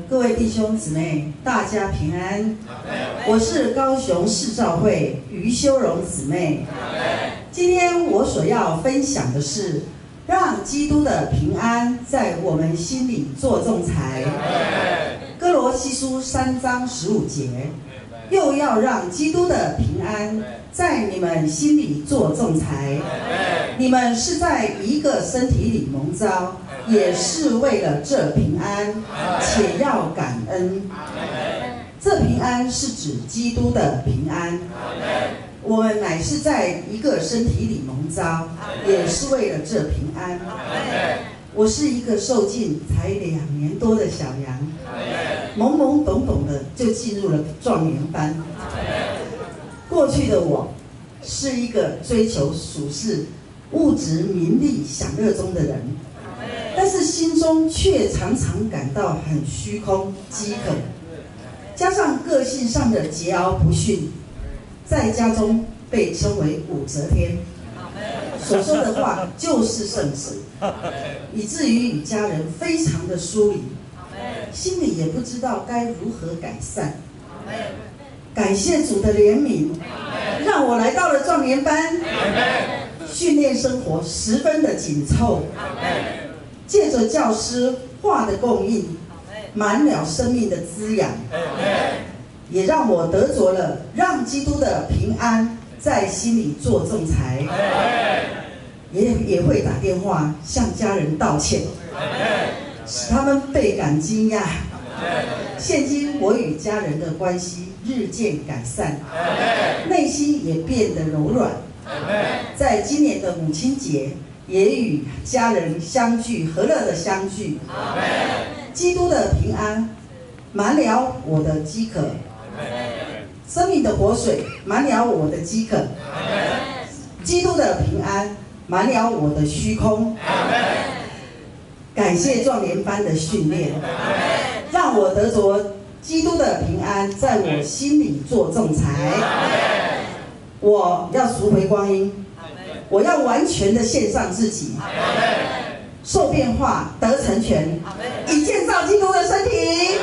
各位弟兄姊妹，大家平安。我是高雄市教会于修荣姊妹。今天我所要分享的是，让基督的平安在我们心里做仲裁。哥罗西书3章15节，又要让基督的平安在你们心里做仲裁。你们是在一个身体里蒙召，也是为了这平安，且要感恩。这平安是指基督的平安。我们乃是在一个身体里蒙召，也是为了这平安。我是一个受浸才2年多的小羊，懵懵懂懂的就进入了壮年班。过去的我是一个追求属世、物质、名利、享乐中的人，但是心中却常常感到很虚空、饥渴，加上个性上的桀骜不驯，在家中被称为武则天，所说的话就是圣旨，以至于与家人非常的疏离，心里也不知道该如何改善。感谢主的怜悯，让我来到了壮年班，训练生活十分的紧凑，借着教师话的供应，满了生命的滋养，也让我得着了让基督的平安在心里做仲裁，也会打电话向家人道歉，使他们倍感惊讶。现今我与家人的关系日渐改善，内心也变得柔软。在今年的母亲节，也与家人相聚，和乐的相聚。基督的平安满了我的饥渴，生命的活水满了我的饥渴，基督的平安满了我的虚空。感谢壮年班的训练，让我得着基督的平安在我心里做仲裁。我要赎回光阴，我要完全的献上自己，受变化得成全，以建造基督的身体。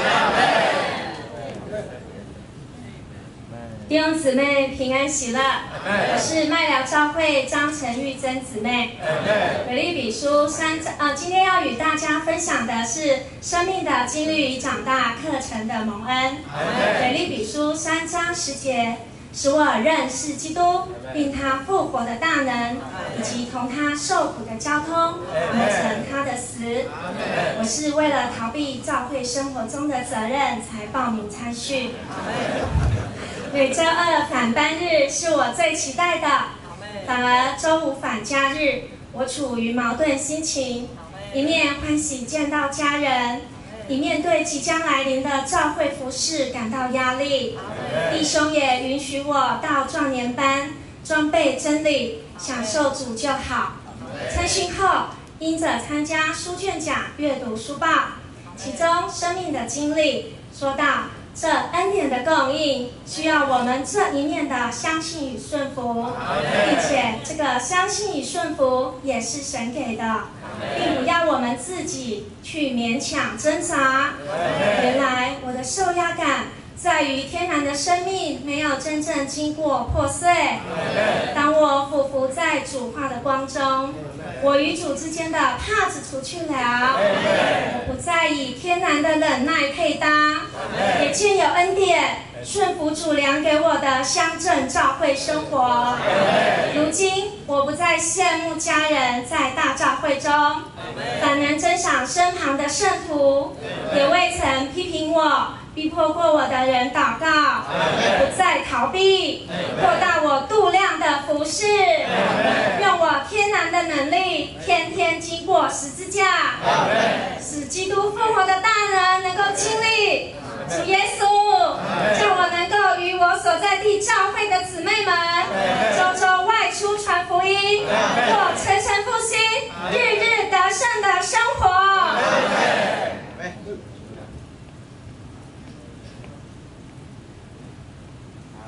弟兄姊妹平安喜乐，我是麦寮教会张陈玉珍姊妹。腓立比书今天要与大家分享的是生命的经历与长大课程的蒙恩。腓立比书3章10节，使我认识基督，并他复活的大能，以及同他受苦的交通，完成他的死。我是为了逃避教会生活中的责任才报名参训。每周2返班日是我最期待的，反而周5返假日，我处于矛盾心情，一面欢喜见到家人，一面对即将来临的教会服事感到压力。弟兄也允许我到壮年班装备真理，享受主就好。参训后，因着参加书卷奖阅读书报，其中生命的经历说到，这恩典的供应需要我们这一面的相信与顺服，并且这个相信与顺服也是神给的，并不要我们自己去勉强挣扎。原来我的受压感在于天然的生命没有真正经过破碎。当我俯伏在主话的光中，我与主之间的帕子除去了，我不再以天然的忍耐配搭，也借有恩典顺服主粮给我的乡镇教会生活。如今我不再羡慕家人在大教会中，反能珍赏身旁的圣徒，也未曾批评我逼迫过我的人祷告，不再逃避，扩大我度量的服事，用我天然的能力，天天经过十字架，使基督复活的大能能够经历。主耶稣，叫我能够与我所在地教会的姊妹们，周周外出传福音，过诚诚复兴、日日得胜的生活。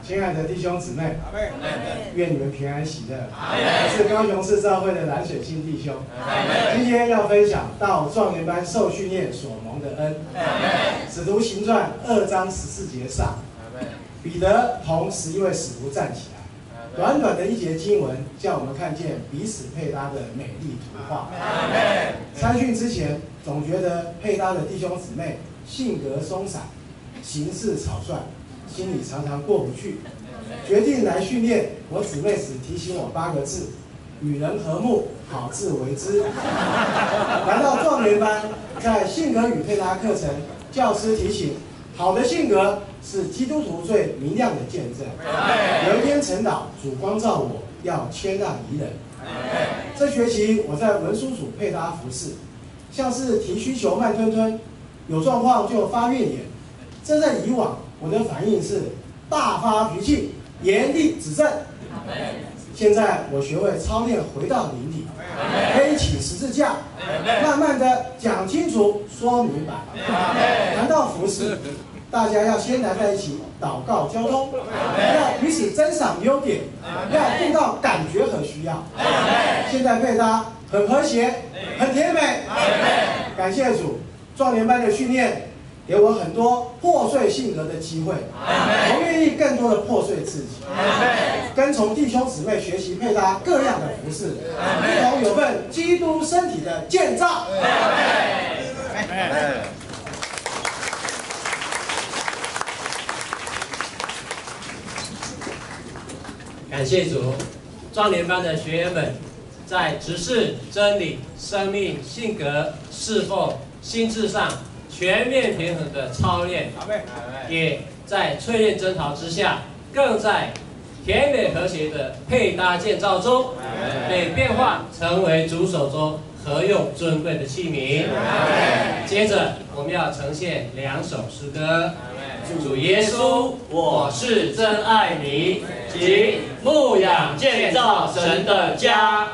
亲爱的弟兄姊妹，愿你们平安喜乐。我是高雄市教会的蓝水清弟兄，今天要分享到壮年班受训练所蒙的恩。使徒行传2章14节上，彼得同11位使徒站起来。短短的一节经文，叫我们看见彼此配搭的美丽图画。参训之前，总觉得配搭的弟兄姊妹性格松散，行事草率，心里常常过不去。决定来训练，我姊妹只提醒我8个字：与人和睦，好自为之。来到壮年班，在性格与配搭课程，教师提醒，好的性格是基督徒最明亮的见证。有一天晨祷，主光照我要谦让宜人。这学期我在文书组配搭服侍，像是提需求慢吞吞，有状况就发怨言。这在以往我的反应是大发脾气，严厉指正。现在我学会操练回到灵里，背起十字架，慢慢的讲清楚、说明白。谈到服事，大家要先来在一起祷告交通，要彼此珍赏优点，要顾到感觉和需要。现在配搭很和谐，很甜美。感谢主，壮年班的训练给我很多破碎性格的机会，我愿意更多的破碎自己，跟从弟兄姊妹学习配搭各样的服事，一同有份基督身体的建造。 感谢主，壮年班的学员们在执事、真理、生命、性格、侍奉、心智上全面平衡的操练，也在淬炼征讨之下，更在甜美和谐的配搭建造中，被变化成为主手中合用尊贵的器皿。接着，我们要呈现2首诗歌。主耶稣，我是真爱你，及牧养建造神的家。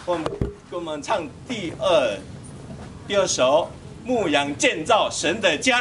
跟我们唱第二首《牧羊建造神的家》。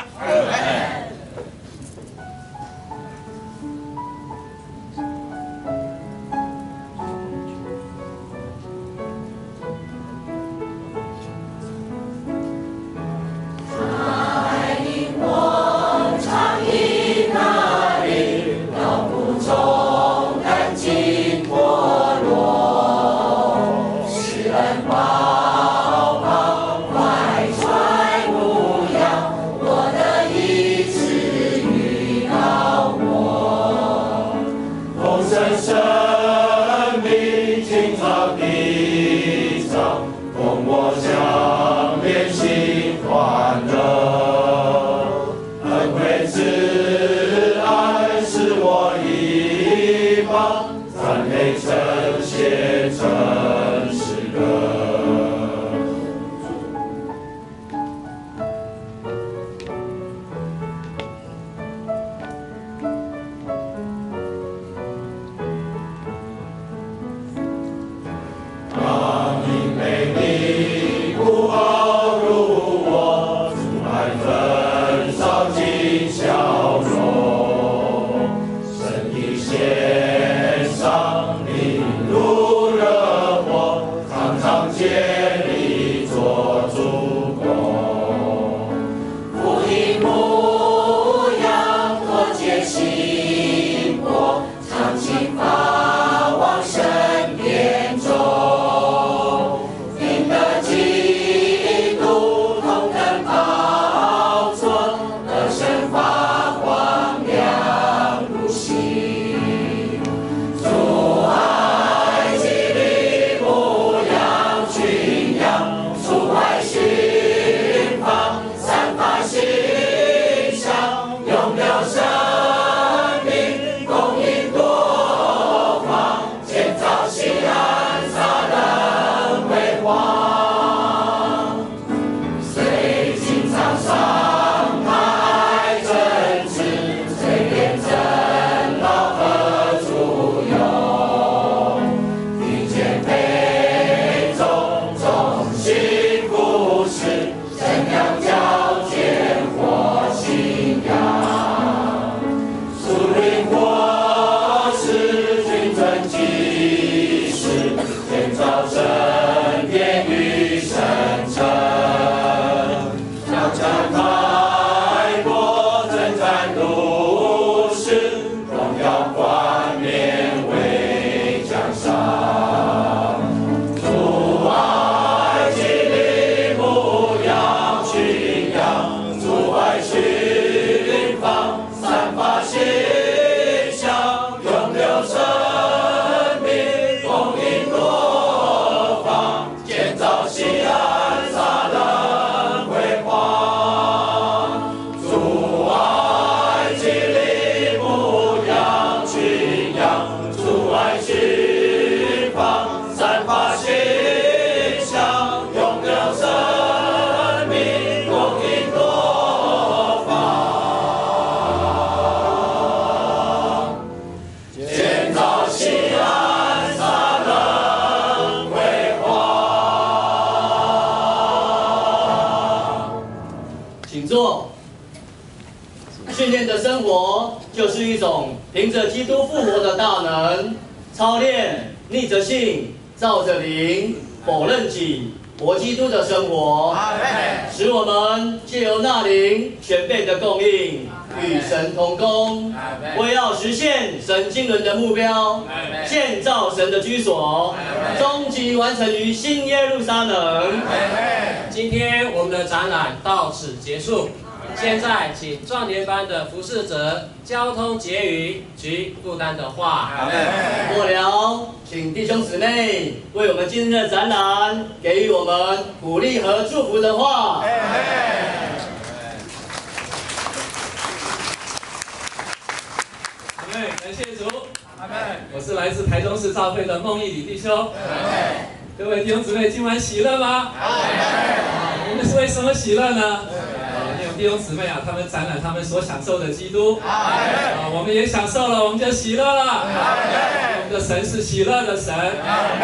训练的生活就是一种凭着基督复活的大能，操练逆着性、照着灵、否认己、活基督的生活，使我们借由那灵全备的供应，与神同工，为要实现神经纶的目标，建造神的居所，终极完成于新耶路撒冷。 今天我们的展览到此结束。现在，请壮年班的服侍者交通结语及负担的话。 末了，请弟兄姊妹为我们今天的展览给予我们鼓励和祝福的话。 感谢主。我是来自台中市教会的孟义礼弟兄。各位弟兄姊妹，今晚喜乐吗？我们是为什么喜乐呢？弟兄姊妹啊，他们展览他们所享受的基督，我们也享受了，我们就喜乐了。我们的神是喜乐的神，我们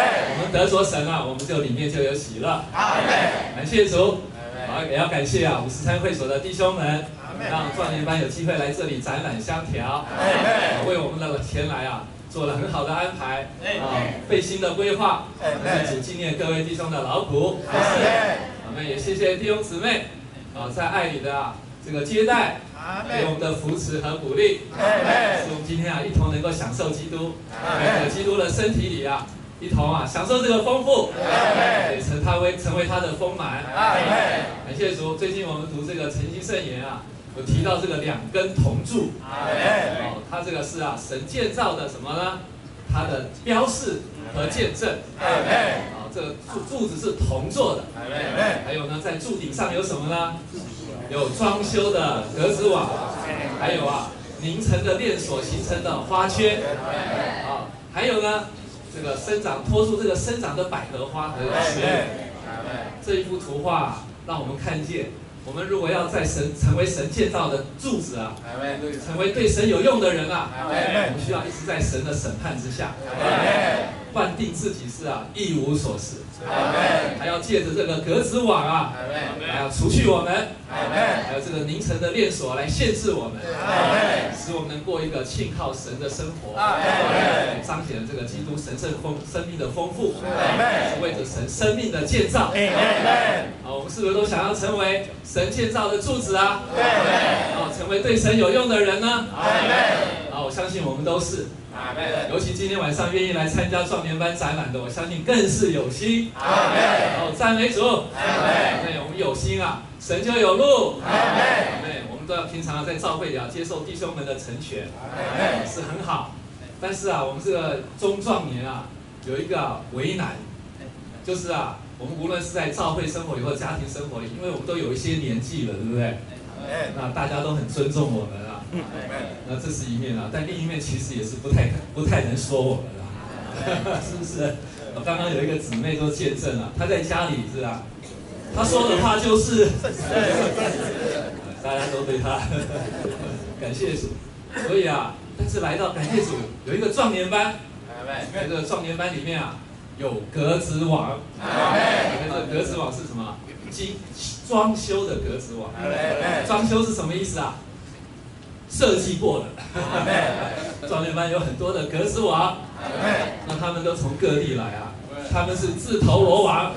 们得着神啊，我们就里面就有喜乐。感谢主。好，也要感谢啊53会所的弟兄们，让壮年班有机会来这里展览香条，为我们的前来啊做了很好的安排，费心的规划，是主纪念各位弟兄的劳苦。我们也谢谢弟兄姊妹在爱里的这个接待，给我们的扶持和鼓励，使我们今天一同能够享受基督，在基督的身体里一同享受这个丰富，也成为他的丰满。感谢主，最近我们读这个诚心圣言有提到这个2根同柱，它这个是神建造的什么呢？它的标示和见证。这个柱子是铜做的，还有呢，在柱顶上有什么呢？有装修的格子网，还有凝成的链锁形成的花圈，还有呢。这个拖出这个生长的百合花和圈，这一幅图画让我们看见，我们如果要在成为神建造的柱子成为对神有用的人我们需要一直在神的审判之下，判定自己是一无所事，还要借着这个格子网还要除去我们，还有这个凝成的链锁来限制我们，使我们能过一个信靠神的生活，彰显这个基督神圣生命的丰富，是为着神生命的建造。我们是不是都想要成为神建造的柱子成为对神有用的人呢？我相信我们都是。尤其今天晚上愿意来参加壮年班展览的，我相信更是有心。赞美主。我们有心神就有路。我们都要平常在教会里接受弟兄们的成全，是很好。但是我们这个中壮年有一个为难，就是我们无论是在教会生活里或家庭生活里，因为我们都有一些年纪了，对不对？那大家都很尊重我们那这是一面但另一面其实也是不太能说我们是不是？我刚刚有一个姊妹都见证她在家里是她说的话就是，大家都对她感谢主，所以但是来到感谢主有一个壮年班，在这个壮年班里面有格子网，这个格子网是什么？装修的格子网，装修是什么意思设计过的。壮年班有很多的格子网，那他们都从各地来他们是自投罗网。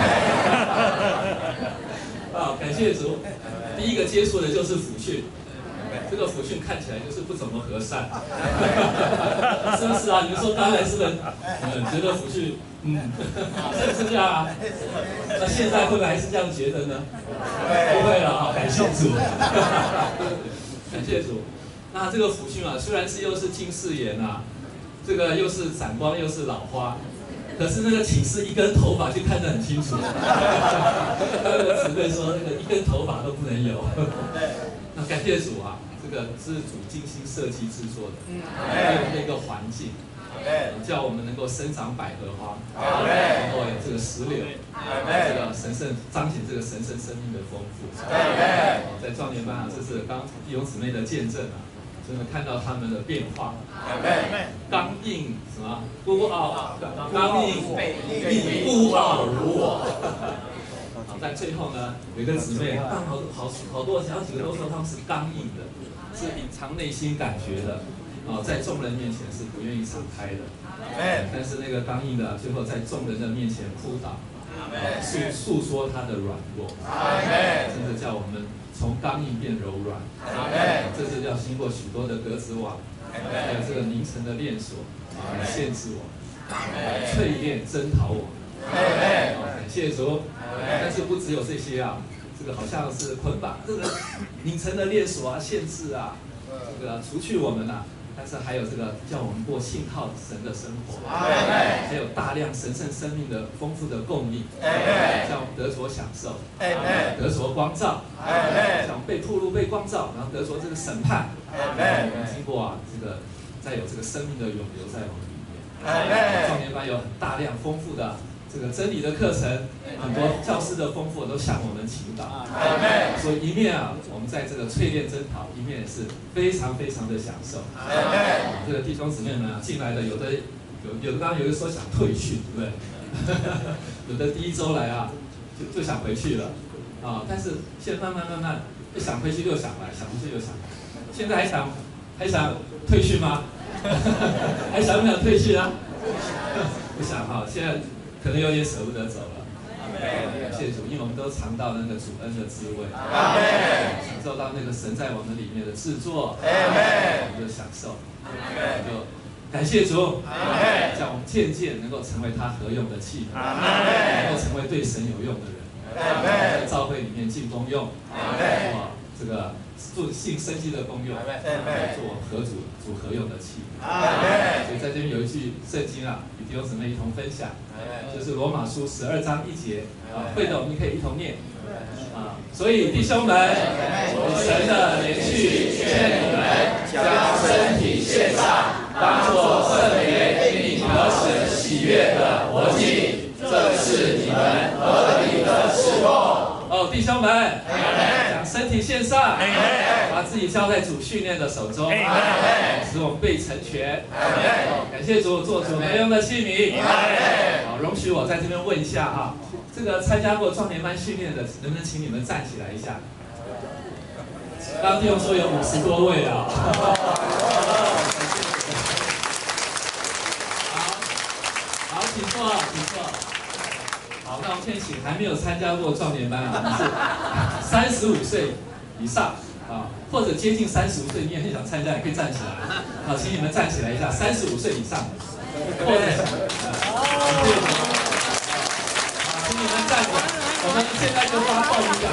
感谢主，第一个接触的就是辅训，这个辅训看起来就是不怎么和善，是不是你们说当然是人，觉得辅训，是不是这样那现在会不会还是这样觉得呢？不会了感谢主，感谢主。那这个辅训虽然又是近视眼这个又是散光又是老花，可是那个寝室一根头发就看得很清楚。那个姊妹说那个一根头发都不能有。那感谢主这个是主精心设计制作的，那个环境，叫我们能够生长百合花，然后有这个石榴，这个神圣彰显这个神圣生命的丰富。在壮年班这是刚弟兄姊妹的见证真的看到他们的变化。刚硬什么孤傲，刚硬比孤傲如我。在最后呢，有一个姊妹，好多好几个都说他们是刚硬的，是隐藏内心感觉的，在众人面前是不愿意敞开的。但是那个刚硬的，最后在众人的面前哭倒，诉说他的软弱，真的叫我们从刚硬变柔软。这是要经过许多的格子网，还有这个凝成的链锁来限制我，淬炼征讨我。感谢主。但是不只有这些这个好像是捆绑，这个凝成的链锁限制这个除去我们但是还有这个叫我们过信靠神的生活，还有大量神圣生命的丰富的供应，叫我们得着享受，得着光照，叫我们被暴露被光照，然后得着这个审判，我们经过这个再有这个生命的涌流在我们里面。壮年班有很大量丰富的这个真理的课程，很多教师的丰富都向我们祈祷。所以一面我们在这个淬炼征讨，一面是非常非常的享受。这个弟兄姊妹们进来的，有的有的刚刚有的说想退训，对不对？有的第一周来啊，就想回去了，啊，但是现在慢慢，一想回去又想来，想回去又想来，现在还想退训吗？还想不想退训啊？不想哈，现在可能有点舍不得走了。感谢主，因为我们都尝到那个主恩的滋味，享受到那个神在我们里面的制作，我们就享受，就感谢主，叫我们渐渐能够成为他合用的器皿，能够成为对神有用的人，在教会里面尽功用，哇，这个做尽生机的功用，做合主合用的器皿。所以在这边有一句圣经啊，与弟兄姊妹一同分享，就是罗马书12章1节啊，会的我们可以一同念啊。所以弟兄们，我神的连续劝你们将身体献上，当作圣灵，并得神喜悦的活祭，这是你们合理的侍奉。哦，弟兄们，将身体献上，把自己交在主训练的手中，使我们被成全。感谢主，做主合用的器皿。好，容许我在这边问一下哈，这个参加过壮年班训练的，能不能请你们站起来一下？刚刚弟兄说有50多位啊。好，请坐，请坐。好，那我们现在请还没有参加过壮年班啊，你是35岁以上啊，或者接近35岁，你也很想参加，也可以站起来。好，请你们站起来一下，35岁以上的，或者请你们站起来，我们现在就发报名表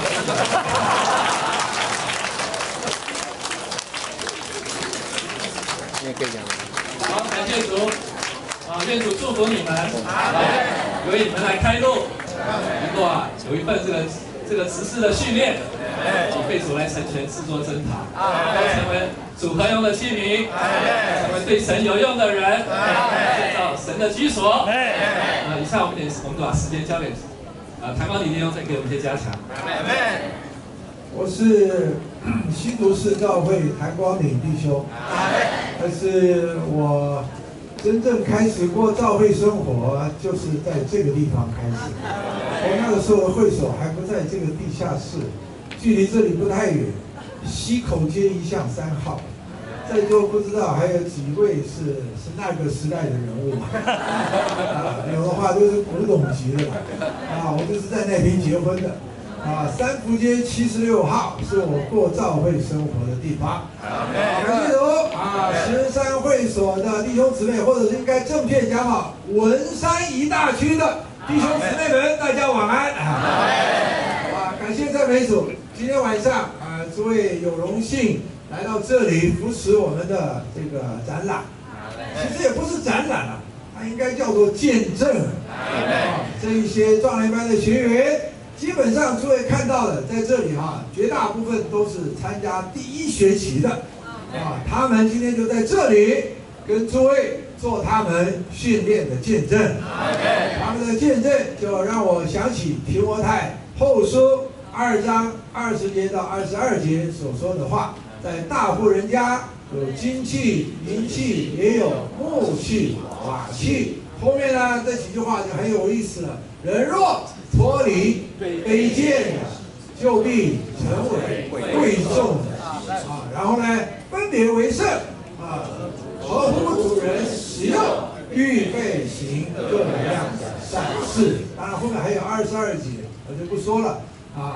你也可以讲。 好，感谢主。愿主祝福你们，由你们来开路，能够有一份这个执事的训练，被主来成全制作真堂，都成为主合用的器皿，成为对神有用的人，建造神的居所。以下我们把时间交给谭光礼弟兄，再给我们一些加强。 我是新竹市教会谭光礼弟兄，但是我真正开始过教会生活，就是在这个地方开始。我那个时候的会所还不在这个地下室，距离这里不太远，溪口街1巷3号。在座不知道还有几位是那个时代的人物，有的话都是古董级的我就是在那边结婚的。三福街76号是我过教会生活的地方。感谢主石山会所的弟兄姊妹，或者是应该正确讲好，文山一大区的弟兄姊妹们，大家晚安。感谢赞美主，今天晚上诸位有荣幸来到这里扶持我们的这个展览。其实也不是展览啊，它应该叫做见证。这一些壮年班的学员。基本上诸位看到的，在这里绝大部分都是参加第1学期的，他们今天就在这里跟诸位做他们训练的见证。他们的见证就让我想起提摩太后书2章20节到22节所说的话，在大户人家有金器、银器，也有木器、瓦器。后面呢这几句话就很有意思了，人若脱离卑贱的，就必成为贵重的然后呢，分别为圣合乎主人使用，预备行各样的善事。当然后面还有22节，我就不说了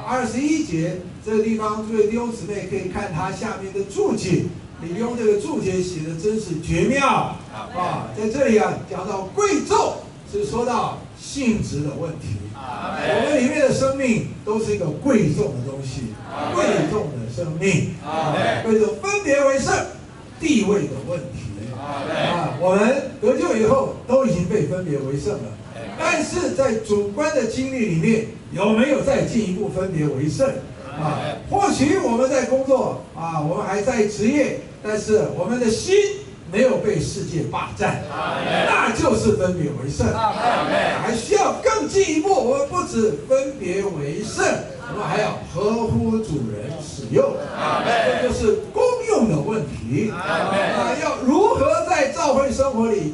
21节这个地方，诸位弟兄姊妹可以看它下面的注解，李用这个注解写的真是绝妙在这里讲到贵重，是说到性质的问题。我们里面的生命都是一个贵重的东西，贵重的生命贵重分别为圣，地位的问题我们得救以后都已经被分别为圣了，但是在主观的经历里面有没有再进一步分别为圣或许我们在工作我们还在职业，但是我们的心没有被世界霸占，那就是分别为圣。还需要更进一步，我们不止分别为圣，我们还要合乎主人使用，这就是功用的问题。要如何在教会生活里尽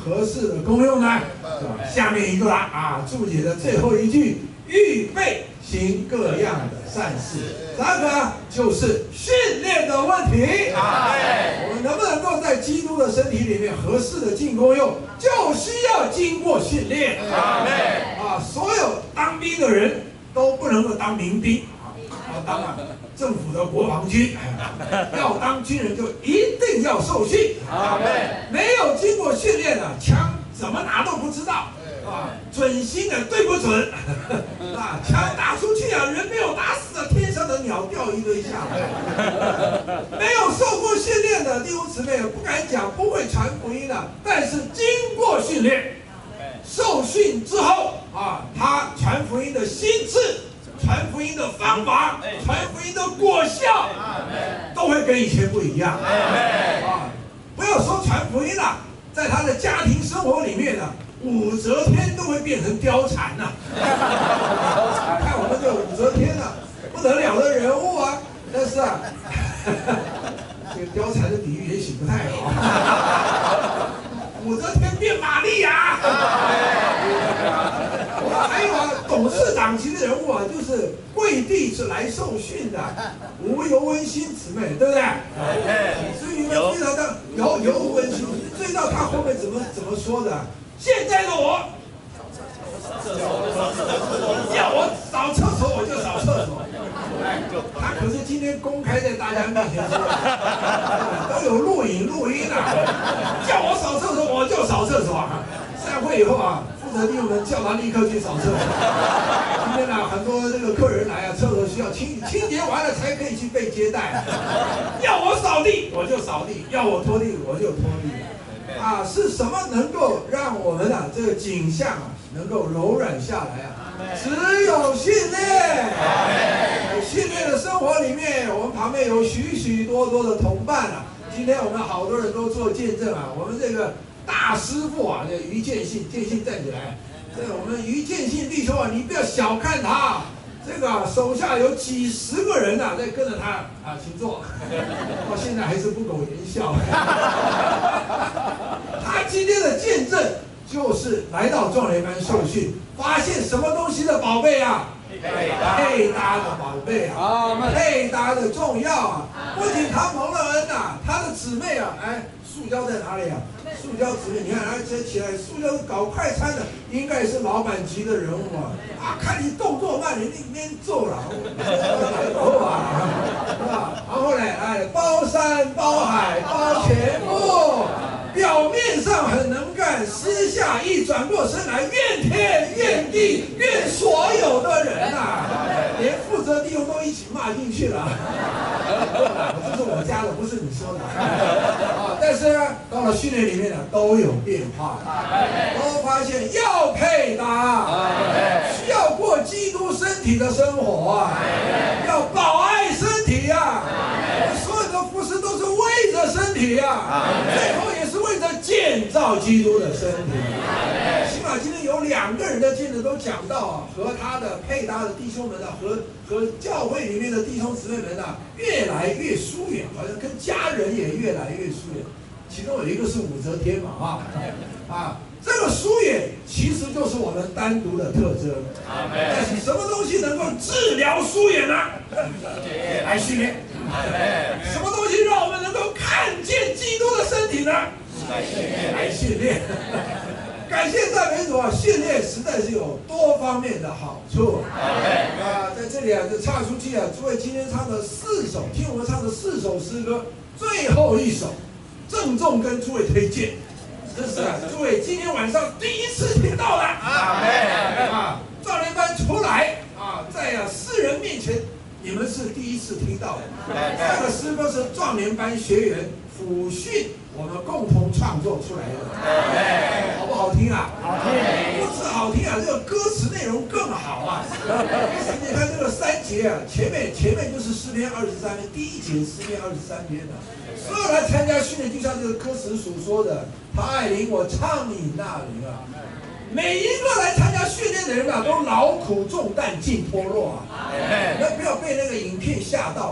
合适的功用呢？下面一个啦注解的最后一句，预备行各样的善事，这个就是训练的问题。我们能不能够在基督的身体里面合适的进功用，就需要经过训练。所有当兵的人都不能够当民兵，要当政府的国防军。要当军人就一定要受训。没有经过训练的枪怎么拿都不知道。准心的对不准，枪打出去人没有打死天上的鸟掉一堆下来。没有受过训练的弟兄姊妹不敢讲不会传福音的，但是经过训练，受训之后他传福音的心智、传福音的方法、传福音的果效，都会跟以前不一样。不要说传福音了，在他的家庭生活里面武则天都会变成貂蝉呐！看我们这武则天不得了的人物但是这个貂蝉的比喻也许不太好。武则天变玛利亚。还有董事长级的人物就是跪地是来受训的吴尤温馨姊妹，对不对？所以你们注意到他尤温馨，注意到他后面怎么说的？现在的我，要我扫厕所我就扫厕所。他可是今天公开在大家面前说，都有录音叫我扫厕所我就扫厕所。散会以后负责弟兄们叫他立刻去扫厕所。今天很多这个客人来厕所需要清洁完了才可以去被接待。要我扫地我就扫地，要我拖地我就拖地。是什么能够让我们这个景象能够柔软下来只有训练。训练的生活里面，我们旁边有许许多多的同伴今天我们好多人都做见证我们这个大师傅这于建信站起来。我们于建信弟兄你不要小看他，这个手下有几十个人在跟着他请坐，到现在还是不苟言笑。他今天的见证就是来到壮年班受训，发现什么东西的宝贝配搭的宝贝配搭的重要不仅他蒙了恩他的姊妹塑胶在哪里塑胶姊妹，你看这起来，塑胶搞快餐的应该是老板级的人物看你动作慢，你那边做了，然后呢，包山包海包全部，表面上很能干，私下一转过身来，怨天怨地怨所有的人连负责弟兄都一起骂进去了。这是我家的，不是你说的但是到了训练里面都有变化，都发现要配搭，需要过基督身体的生活要保爱身体所有的服事都是为着身体最后也是为着建造基督的身体。起码今天有2个人的见证都讲到和他的配搭的弟兄们和教会里面的弟兄姊妹们越来越疏远，好像跟家人也越来越疏远。其中有一个是武则天这个疏远其实就是我们单独的特征。但是什么东西能够治疗疏远呢？来训练。什么东西让我们能够看见基督的身体呢？来训练。感谢赞美主训练实在是有多方面的好处在这里就唱出去诸位今天唱的4首，听我们唱的4首诗歌，最后一首郑重跟诸位推荐，这是诸位今天晚上第一次听到的壮年班出来在世人面前你们是第一次听到的。这个诗歌是壮年班学员辅训我们共同创作出来的，好不好听好听，不止好听这个歌词内容更好你看这个3节前面就是诗篇23篇，第1节诗篇23篇所有来参加训练，就像这个歌词所说的，他爱领我畅饮那灵每一个来参加训练的人都劳苦重担尽脱落不要被那个影片吓到了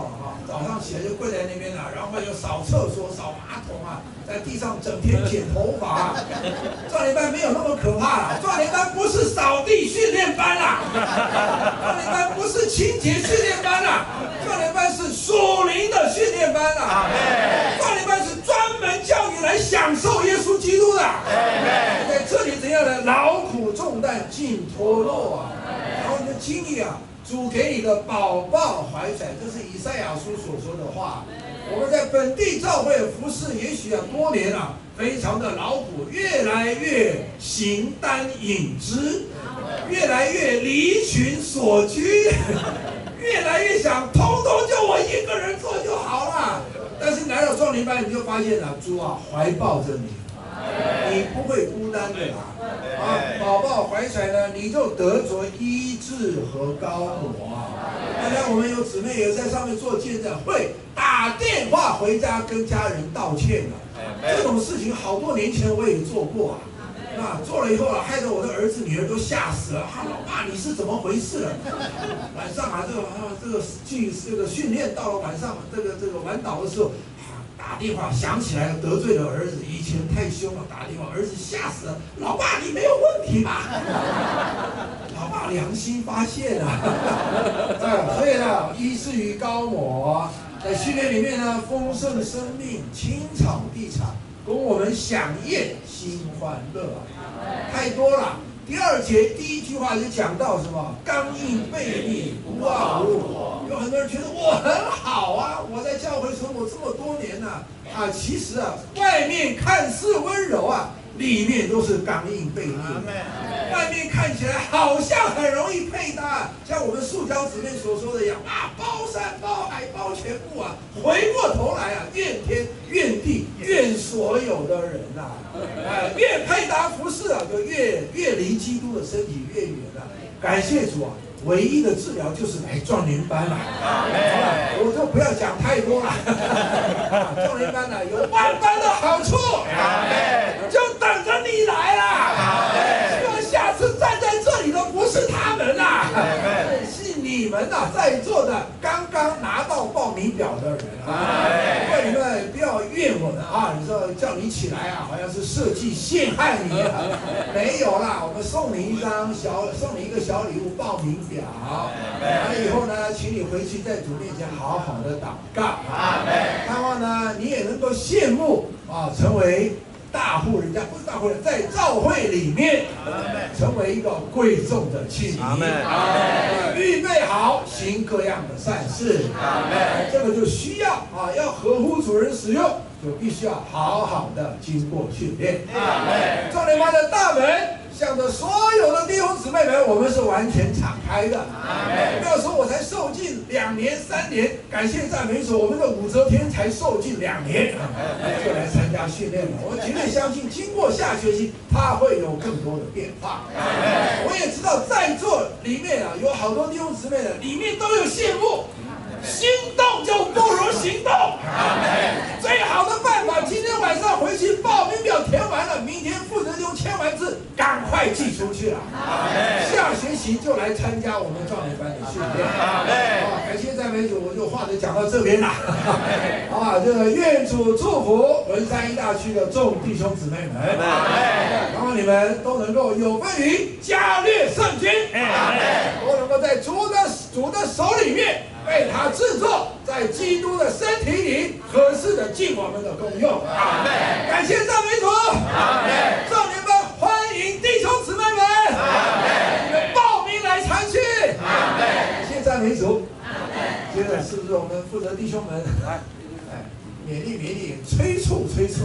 早上起来就跪在那边然后又扫厕所、扫马桶在地上整天剪头发壮年班没有那么可怕啦，壮年班不是扫地训练班啦，壮年班不是清洁训练班啦，壮年班是属灵的训练班啦，壮年班是专门教你来享受耶稣基督的，在这里怎样的劳苦重担尽脱落然后你的经历主给你的饱饱怀揣，这是以赛亚书所说的话。我们在本地教会服侍，也许多年非常的劳苦，越来越形单影只，越来越离群索居，越来越想通通就我一个人做就好了。但是来到壮年班，你就发现主怀抱着你，你不会孤单的饱饱怀揣呢，你就得着医治和膏抹大家我们有姊妹也在上面做见证，会打电话回家跟家人道歉这种事情好多年前我也做过做了以后害得我的儿子女儿都吓死了。老爸你是怎么回事了？晚上这个训练到了晚上，这个晚祷的时候。打电话想起来得罪了儿子，以前太凶了，打电话儿子吓死了。老爸你没有问题吧？老爸良心发现所以医治与膏抹在训练里面丰盛生命，青草地产，供我们享宴心欢乐太多了。第二节第一句话就讲到什么？刚硬悖逆，无爱无我。有很多人觉得我很好我在教会生活这么多年其实外面看似温柔里面都是刚硬悖逆。外面看起来好像很容易配搭，像我们塑胶姊妹所说的一样包山包海包全部回过头来怨天怨地怨所有的人越配搭服饰就越离基督的身体越远感谢主唯一的治疗就是来壮年班我就不要讲太多了壮年班有万般的好处就等着你来希望下次站在这里的不是他们是你们在座的刚刚拿到报名表的人因为你们不要怨我们你说叫你起来好像是设计陷害你没有啦，我们送你一个小礼物报名表完了以后呢，请你回去在主面前好好的祷告盼望呢你也能够羡慕成为大户人家，不是大户人，在教会里面成为一个贵重的器皿预备好行各样的善事这个就需要要合乎主人使用，就必须要好好的经过训练壮年班的大门向着所有的弟兄姊妹们，我们是完全敞开的不要说我才受尽2年3年，感谢赞美主，我们的武则天才受尽2年就来参加训练了。我绝对相信经过下学期他会有更多的变化我也知道在座里面有好多弟兄姊妹里面都有羡慕，心动就不如行动最好的办法，今天晚上回去报名表填完了，明天负责用签完字赶快寄出去了下学期就来参加我们壮年班的训练感谢赞美主，我就话就讲到这边了这个愿主祝福文山一大区的众弟兄姊妹们然后你们都能够有份于加略圣军都能够在主的手里面被他制作，在基督的身体里合适的尽我们的功用感谢赞美主壮年班欢迎弟兄姊妹们你们报名来参训感谢赞美主接着是不是我们负责弟兄们勉励催促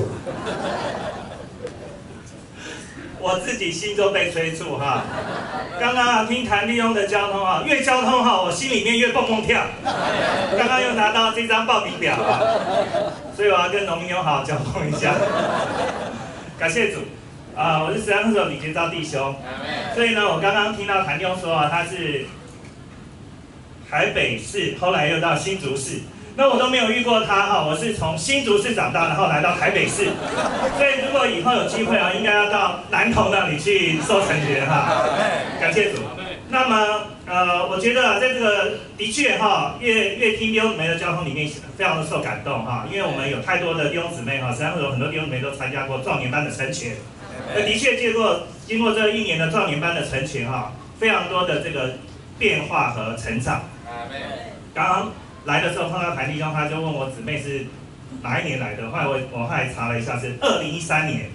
我自己心中被催促刚刚听谭弟兄的交通越交通我心里面越蹦蹦跳刚刚又拿到这张报名表所以我要跟农民友好交通一下感谢主我是13特首李杰昭弟兄所以呢我刚刚听到谭弟兄说他是台北市后来又到新竹市那我都没有遇过他我是从新竹市长大，然后来到台北市，所以如果以后有机会应该要到南投那里去受成全感谢主。那么我觉得在这个的确哈，越听弟兄姊妹的交通里面，非常的受感动哈，因为我们有太多的弟兄姊妹哈，实际上有很多弟兄姊妹都参加过壮年班的成全，的确经过这1年的壮年班的成全哈，非常多的这个变化和成长。刚刚来的时候碰到谭弟兄，他就问我姊妹是哪一年来的，后来我后来查了一下是2013年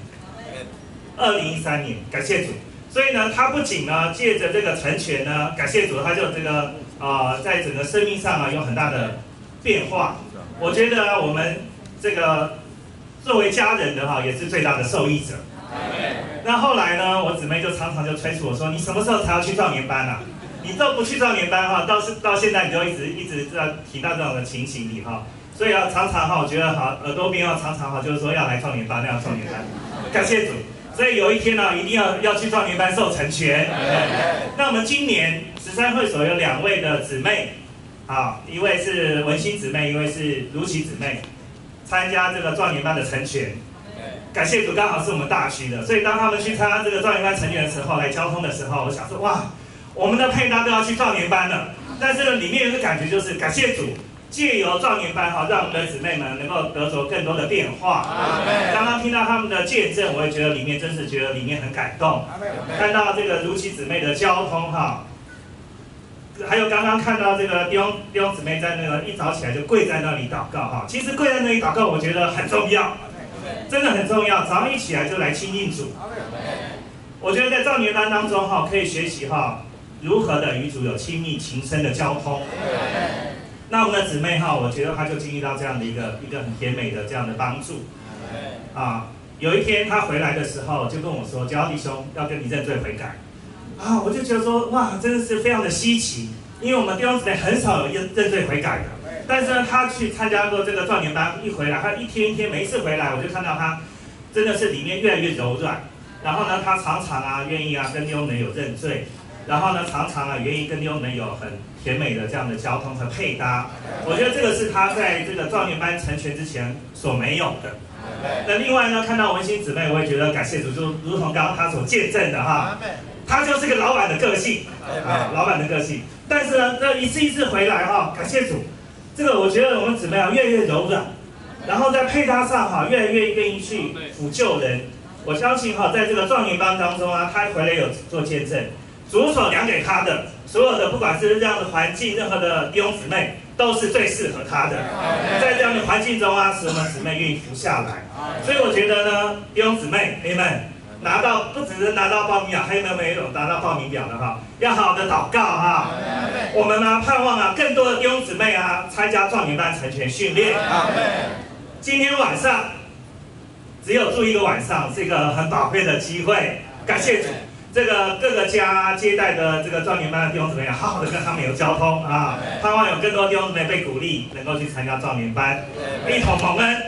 ，2013年，感谢主。所以呢，他不仅呢借着这个成全呢，感谢主，他就这个在整个生命上啊有很大的变化。我觉得我们这个作为家人的哈，也是最大的受益者。那后来呢，我姊妹就常常就催促我说：“你什么时候才要去壮年班啊？你都不去壮年班哈，到现在你就一直在提到这种的情形里哈。所以啊，常常哈，我觉得好耳朵边要常常哈，就是说要来壮年班，要壮年班。感谢主。”所以有一天呢，一定要去壮年班受成全。那我们今年13会所有2位的姊妹，一位是文心姊妹，一位是如琪姊妹，参加这个壮年班的成全。感谢主，刚好是我们大区的，所以当他们去参加这个壮年班成全的时候，来交通的时候，我想说哇，我们的配搭都要去壮年班了。但是呢，里面有一个感觉就是感谢主。借由壮年班哈，让我们的姊妹们能够得着更多的变化。刚刚听到他们的见证，我也觉得里面真是觉得里面很感动。看到这个如琪姊妹的交通哈，还有刚刚看到这个弟兄姊妹在那个一早起来就跪在那里祷告哈。其实跪在那里祷告，我觉得很重要，真的很重要。早上一起来就来亲近主。我觉得在壮年班当中哈，可以学习哈如何的与主有亲密情深的交通。那我们的姊妹哈，我觉得她就经历到这样的一个很甜美的这样的帮助。有一天她回来的时候，就跟我说：“焦弟兄要跟你认罪悔改。”我就觉得说哇，真的是非常的稀奇，因为我们弟兄姊妹很少有认罪悔改的。但是呢，她去参加过这个壮年班，一回来，她一天一天每一次回来，我就看到她真的是里面越来越柔软。然后呢，她常常愿意跟弟兄们有认罪。然后呢，常常愿意跟弟兄们有很甜美的这样的交通和配搭，我觉得这个是他在这个壮年班成全之前所没有的。那另外呢，看到文心姊妹，我也觉得感谢主，就如同刚刚他所见证的哈，他就是个老板的个性老板的个性。但是呢，这一次一次回来哈，感谢主，这个我觉得我们姊妹越来越柔软，然后在配搭上哈，越来越愿意去辅救人。我相信哈，在这个壮年班当中他回来有做见证。主所量给他的所有的，不管是这样的环境，任何的弟兄姊妹都是最适合他的。在这样的环境中使我们姊妹愿意服下来。所以我觉得呢，弟兄姊妹你们不只是拿到报名表，还有没有拿到报名表的哈？要好好的祷告哈。我们呢盼望更多的弟兄姊妹参加壮年班成全训练。今天晚上只有住1个晚上，是一个很宝贵的机会，感谢主。这个各个家接待的这个壮年班的弟兄姊妹，好好的跟他们有交通盼望有更多弟兄姊妹被鼓励，能够去参加壮年班，一同蒙恩。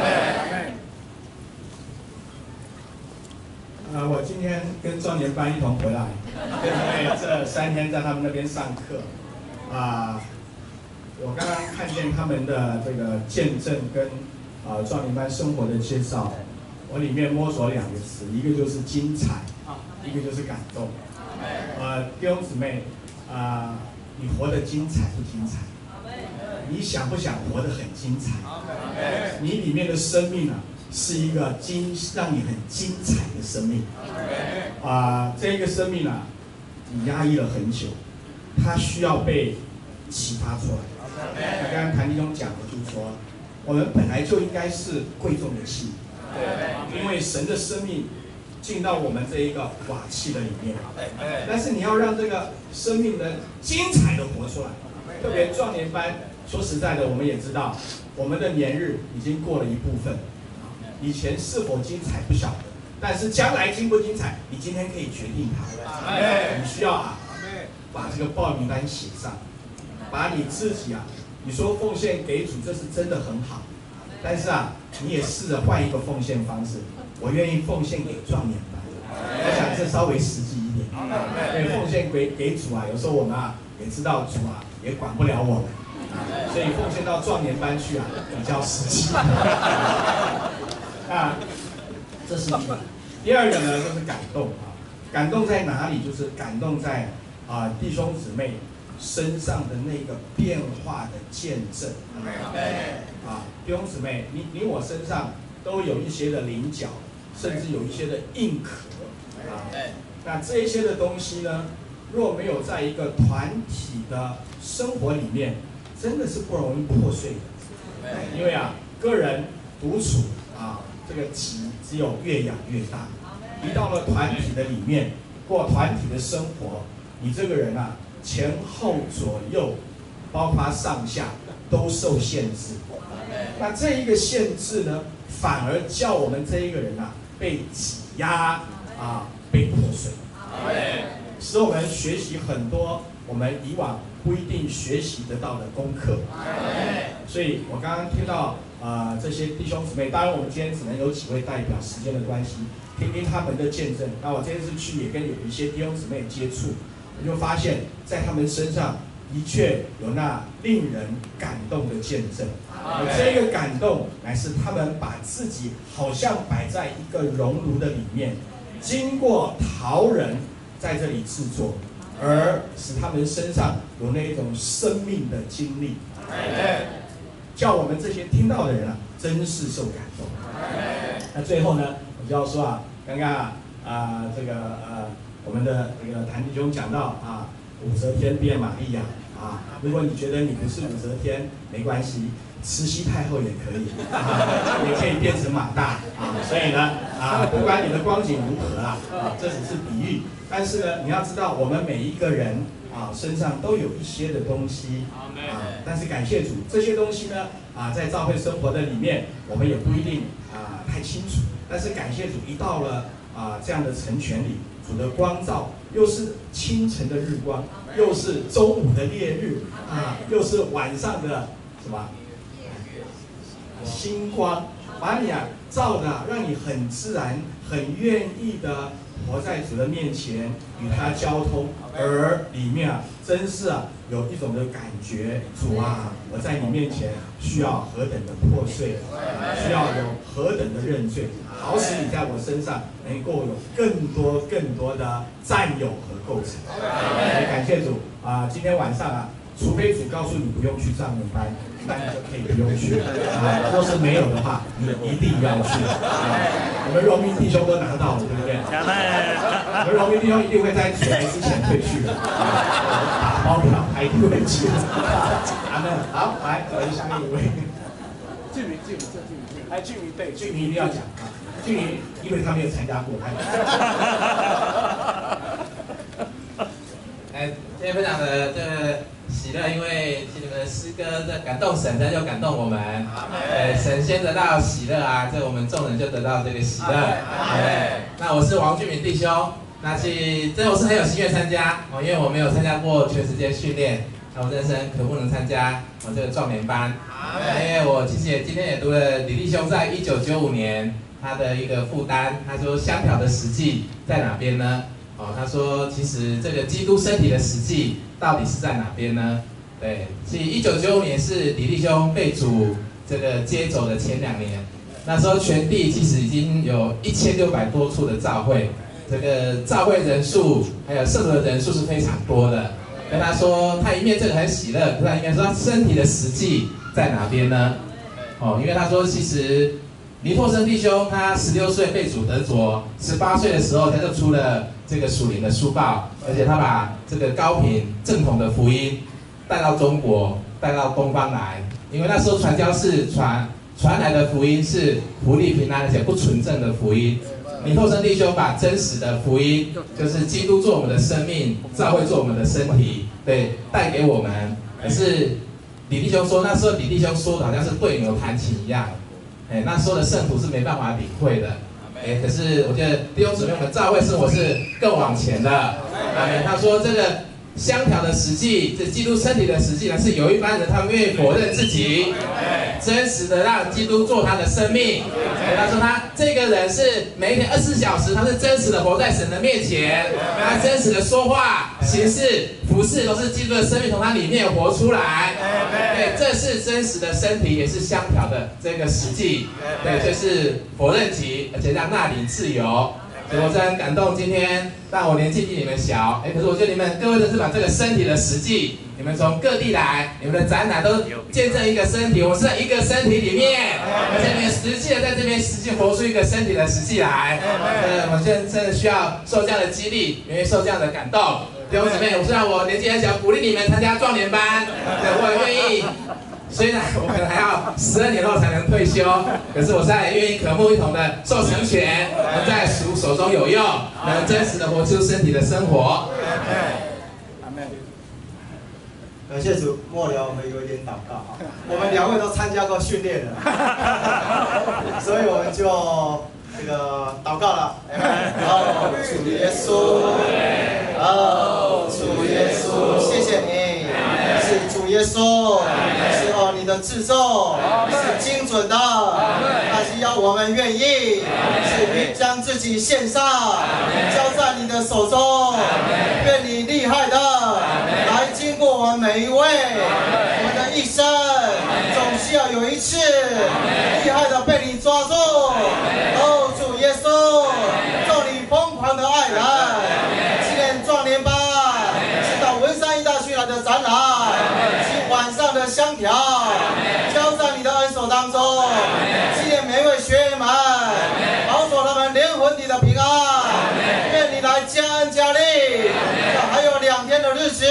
我今天跟壮年班一同回来，因为这3天在他们那边上课，我刚刚看见他们的这个见证跟壮年班生活的介绍，我里面摸索2个词，一个就是精彩。一个就是感动，弟兄姊妹，你活得精彩不精彩？你想不想活得很精彩？你里面的生命是一个让你很精彩的生命。这个生命你压抑了很久，它需要被启发出来。刚刚谭弟兄讲的就是说，我们本来就应该是贵重的器，因为神的生命进到我们这一个瓦器的里面，但是你要让这个生命能精彩的活出来。特别壮年班，说实在的，我们也知道，我们的年日已经过了一部分，以前是否精彩不晓得，但是将来精不精彩，你今天可以决定它。你需要把这个报名单写上，把你自己你说奉献给主，这是真的很好，但是你也试着换一个奉献方式。我愿意奉献给壮年班，我想这稍微实际一点。因为奉献给主有时候我们也知道主也管不了我们，所以奉献到壮年班去比较实际。这是第一个。第二个呢，就是感动感动在哪里？就是感动在弟兄姊妹身上的那个变化的见证。弟兄姊妹，你我身上都有一些的棱角，甚至有一些的硬壳。那这一些的东西呢，若没有在一个团体的生活里面，真的是不容易破碎的。因为个人独处这个己只有越养越大。一到了团体的里面，过团体的生活，你这个人前后左右，包括上下，都受限制。那这一个限制呢，反而叫我们这一个人被挤压被破碎，使我们学习很多我们以往不一定学习得到的功课。所以我刚刚听到这些弟兄姊妹，当然我们今天只能有几位代表，时间的关系，听听他们的见证。那我这次去也跟有一些弟兄姊妹接触，我就发现，在他们身上的确有那令人感动的见证。这个感动乃是他们把自己好像摆在一个熔炉的里面，经过陶人在这里制作，而使他们身上有那一种生命的经历，叫我们这些听到的人真是受感动。那最后呢，我就要说刚刚我们的这个谭弟兄讲到武则天变玛利亚如果你觉得你不是武则天，没关系，慈禧太后也可以也可以变成马大所以呢不管你的光景如何这只是比喻，但是呢，你要知道我们每一个人身上都有一些的东西但是感谢主，这些东西呢在教会生活的里面，我们也不一定太清楚，但是感谢主，一到了这样的成全里，主的光照，又是清晨的日光，又是中午的烈日又是晚上的什么星光，把你照的让你很自然、很愿意的活在主的面前，与他交通，而里面真是有一种的感觉，主我在你面前需要何等的破碎，需要有何等的认罪，好使你在我身上能够有更多的占有和构成。感谢主今天晚上除非主告诉你不用去上人班，那你就可以不用去若是没有的话，你一定要去我们荣民弟兄都拿到了，对不对？我们荣民弟兄一定会在主来之前会去的打包票他一定会去的好，来，我们下面一位俊明，对，俊明一定要讲俊明，因为他没有参加过今天分享的这个喜乐，因为听你们的诗歌的感动神，就感动我们。神先得到喜乐这我们众人就得到这个喜乐。那我是王俊明弟兄，那我是很有心愿参加因为我没有参加过全时间训练，那我真是很渴慕能参加这个壮年班。因为我其实今天也读了李弟兄在1995年他的一个负担，他说香条的实际在哪边呢？他说其实这个基督身体的实际到底是在哪边呢？对，所以1995年是李弟兄被主这个接走的前2年，那时候全地其实已经有1600多处的教会，这个教会人数还有圣徒的人数是非常多的。跟他说，他一面这个很喜乐，可是他应该说他身体的实际在哪边呢？因为他说其实尼托生弟兄他16岁被主得着，18岁的时候他就出了这个属灵的书报，而且他把这个高频正统的福音带到中国，带到东方来。因为那时候传教士传来的福音是福利平安而且不纯正的福音。尼托生弟兄把真实的福音，就是基督做我们的生命，教会做我们的身体，对，带给我们。可是李弟兄说，那时候李弟兄说的好像是对牛弹琴一样，那时候的圣徒是没办法领会的。可是我觉得弟兄姊妹们，教会生活是更往前的。他说这个香条的实际，这基督身体的实际呢，是有一班人他们愿意否认自己，真实的让基督做他的生命。他说他这个人是每一天24小时，他是真实的活在神的面前，他真实的说话、行事、服事都是基督的生命从他里面活出来。对，这是真实的身体，也是香条的这个实际。对，就是否认己，而且让那里自由。 所以我真的很感动。今天但我年纪比你们小，可是我觉得你们各位都是把这个身体的实际，你们从各地来，你们的展览都见证一个身体，我们是在一个身体里面，而且你们实际的在这边实际活出一个身体的实际来。我现在真的需要受这样的激励，愿意受这样的感动。弟兄姊妹，虽然我年纪很小，鼓励你们参加壮年班，我也愿意。虽然我可能还要12年后才能退休，可是我现在也愿意渴慕一同的受成全，能在主手中有用，能真实的活出身体的生活。 感谢主，末了我们有一点祷告哈，我们2位都参加过训练了，所以我们就这个祷告了。哦，主耶稣，哦，主耶稣，谢谢你，是主耶稣，是你的制作是精准的，但是要我们愿意，是将自己献上，交在你的手中，愿你厉害的来经过我们每一位，我们的一生总需要有一次厉害的被你抓住。哦，主耶稣，做你疯狂的爱人，纪念壮年班是到文山医大区来的展览，是晚上的香条，交在你的恩手当中，纪念每一位学员们，保守他们灵魂体的平安，愿你来加恩加力。还有2天的日子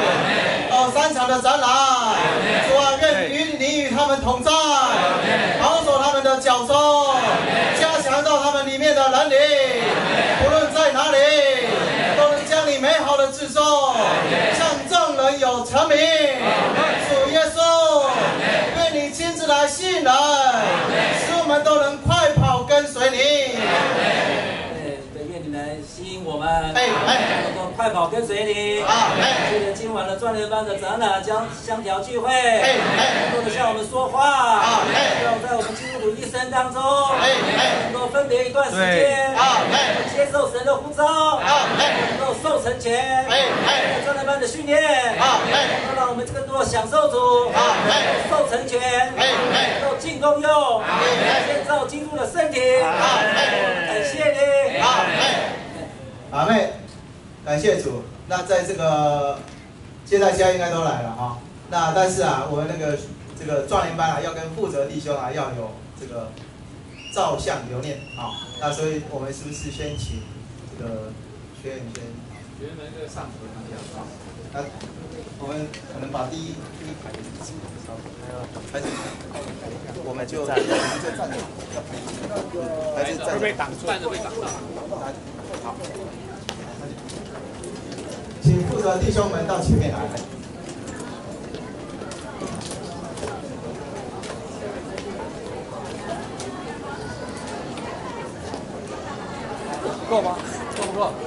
，3场的展览，主啊，愿你与他们同在，保守他们的脚踪，加强到他们里面的能力，无论在哪里，都能将你美好的制作向众人有成名。主耶稣，愿你亲自来吸引人，使我们都能快跑跟随你。 愿你来吸引我们，能够快跑跟随你。借着今晚的壮年班的展览，将香条聚会，更多的向我们说话，要在我们基督徒一生当中，能够分别一段时间，接受神的呼召，能够受成全，壮年班的训练，能够让我们更多享受主，受成全，能够尽功用，建造基督的身体。感谢你。 阿妹，感谢主。那在这个接待家应该都来了哈。那但是啊，我们这个壮年班啊，要跟负责弟兄啊要有这个照相留念啊。那所以我们是不是先请这个学员们这个上头看一下啊？那我们可能把第一排还是我们就站着，还是站着被挡住，站着被挡到。好，请负责弟兄们到前面来。 够吗？够不够？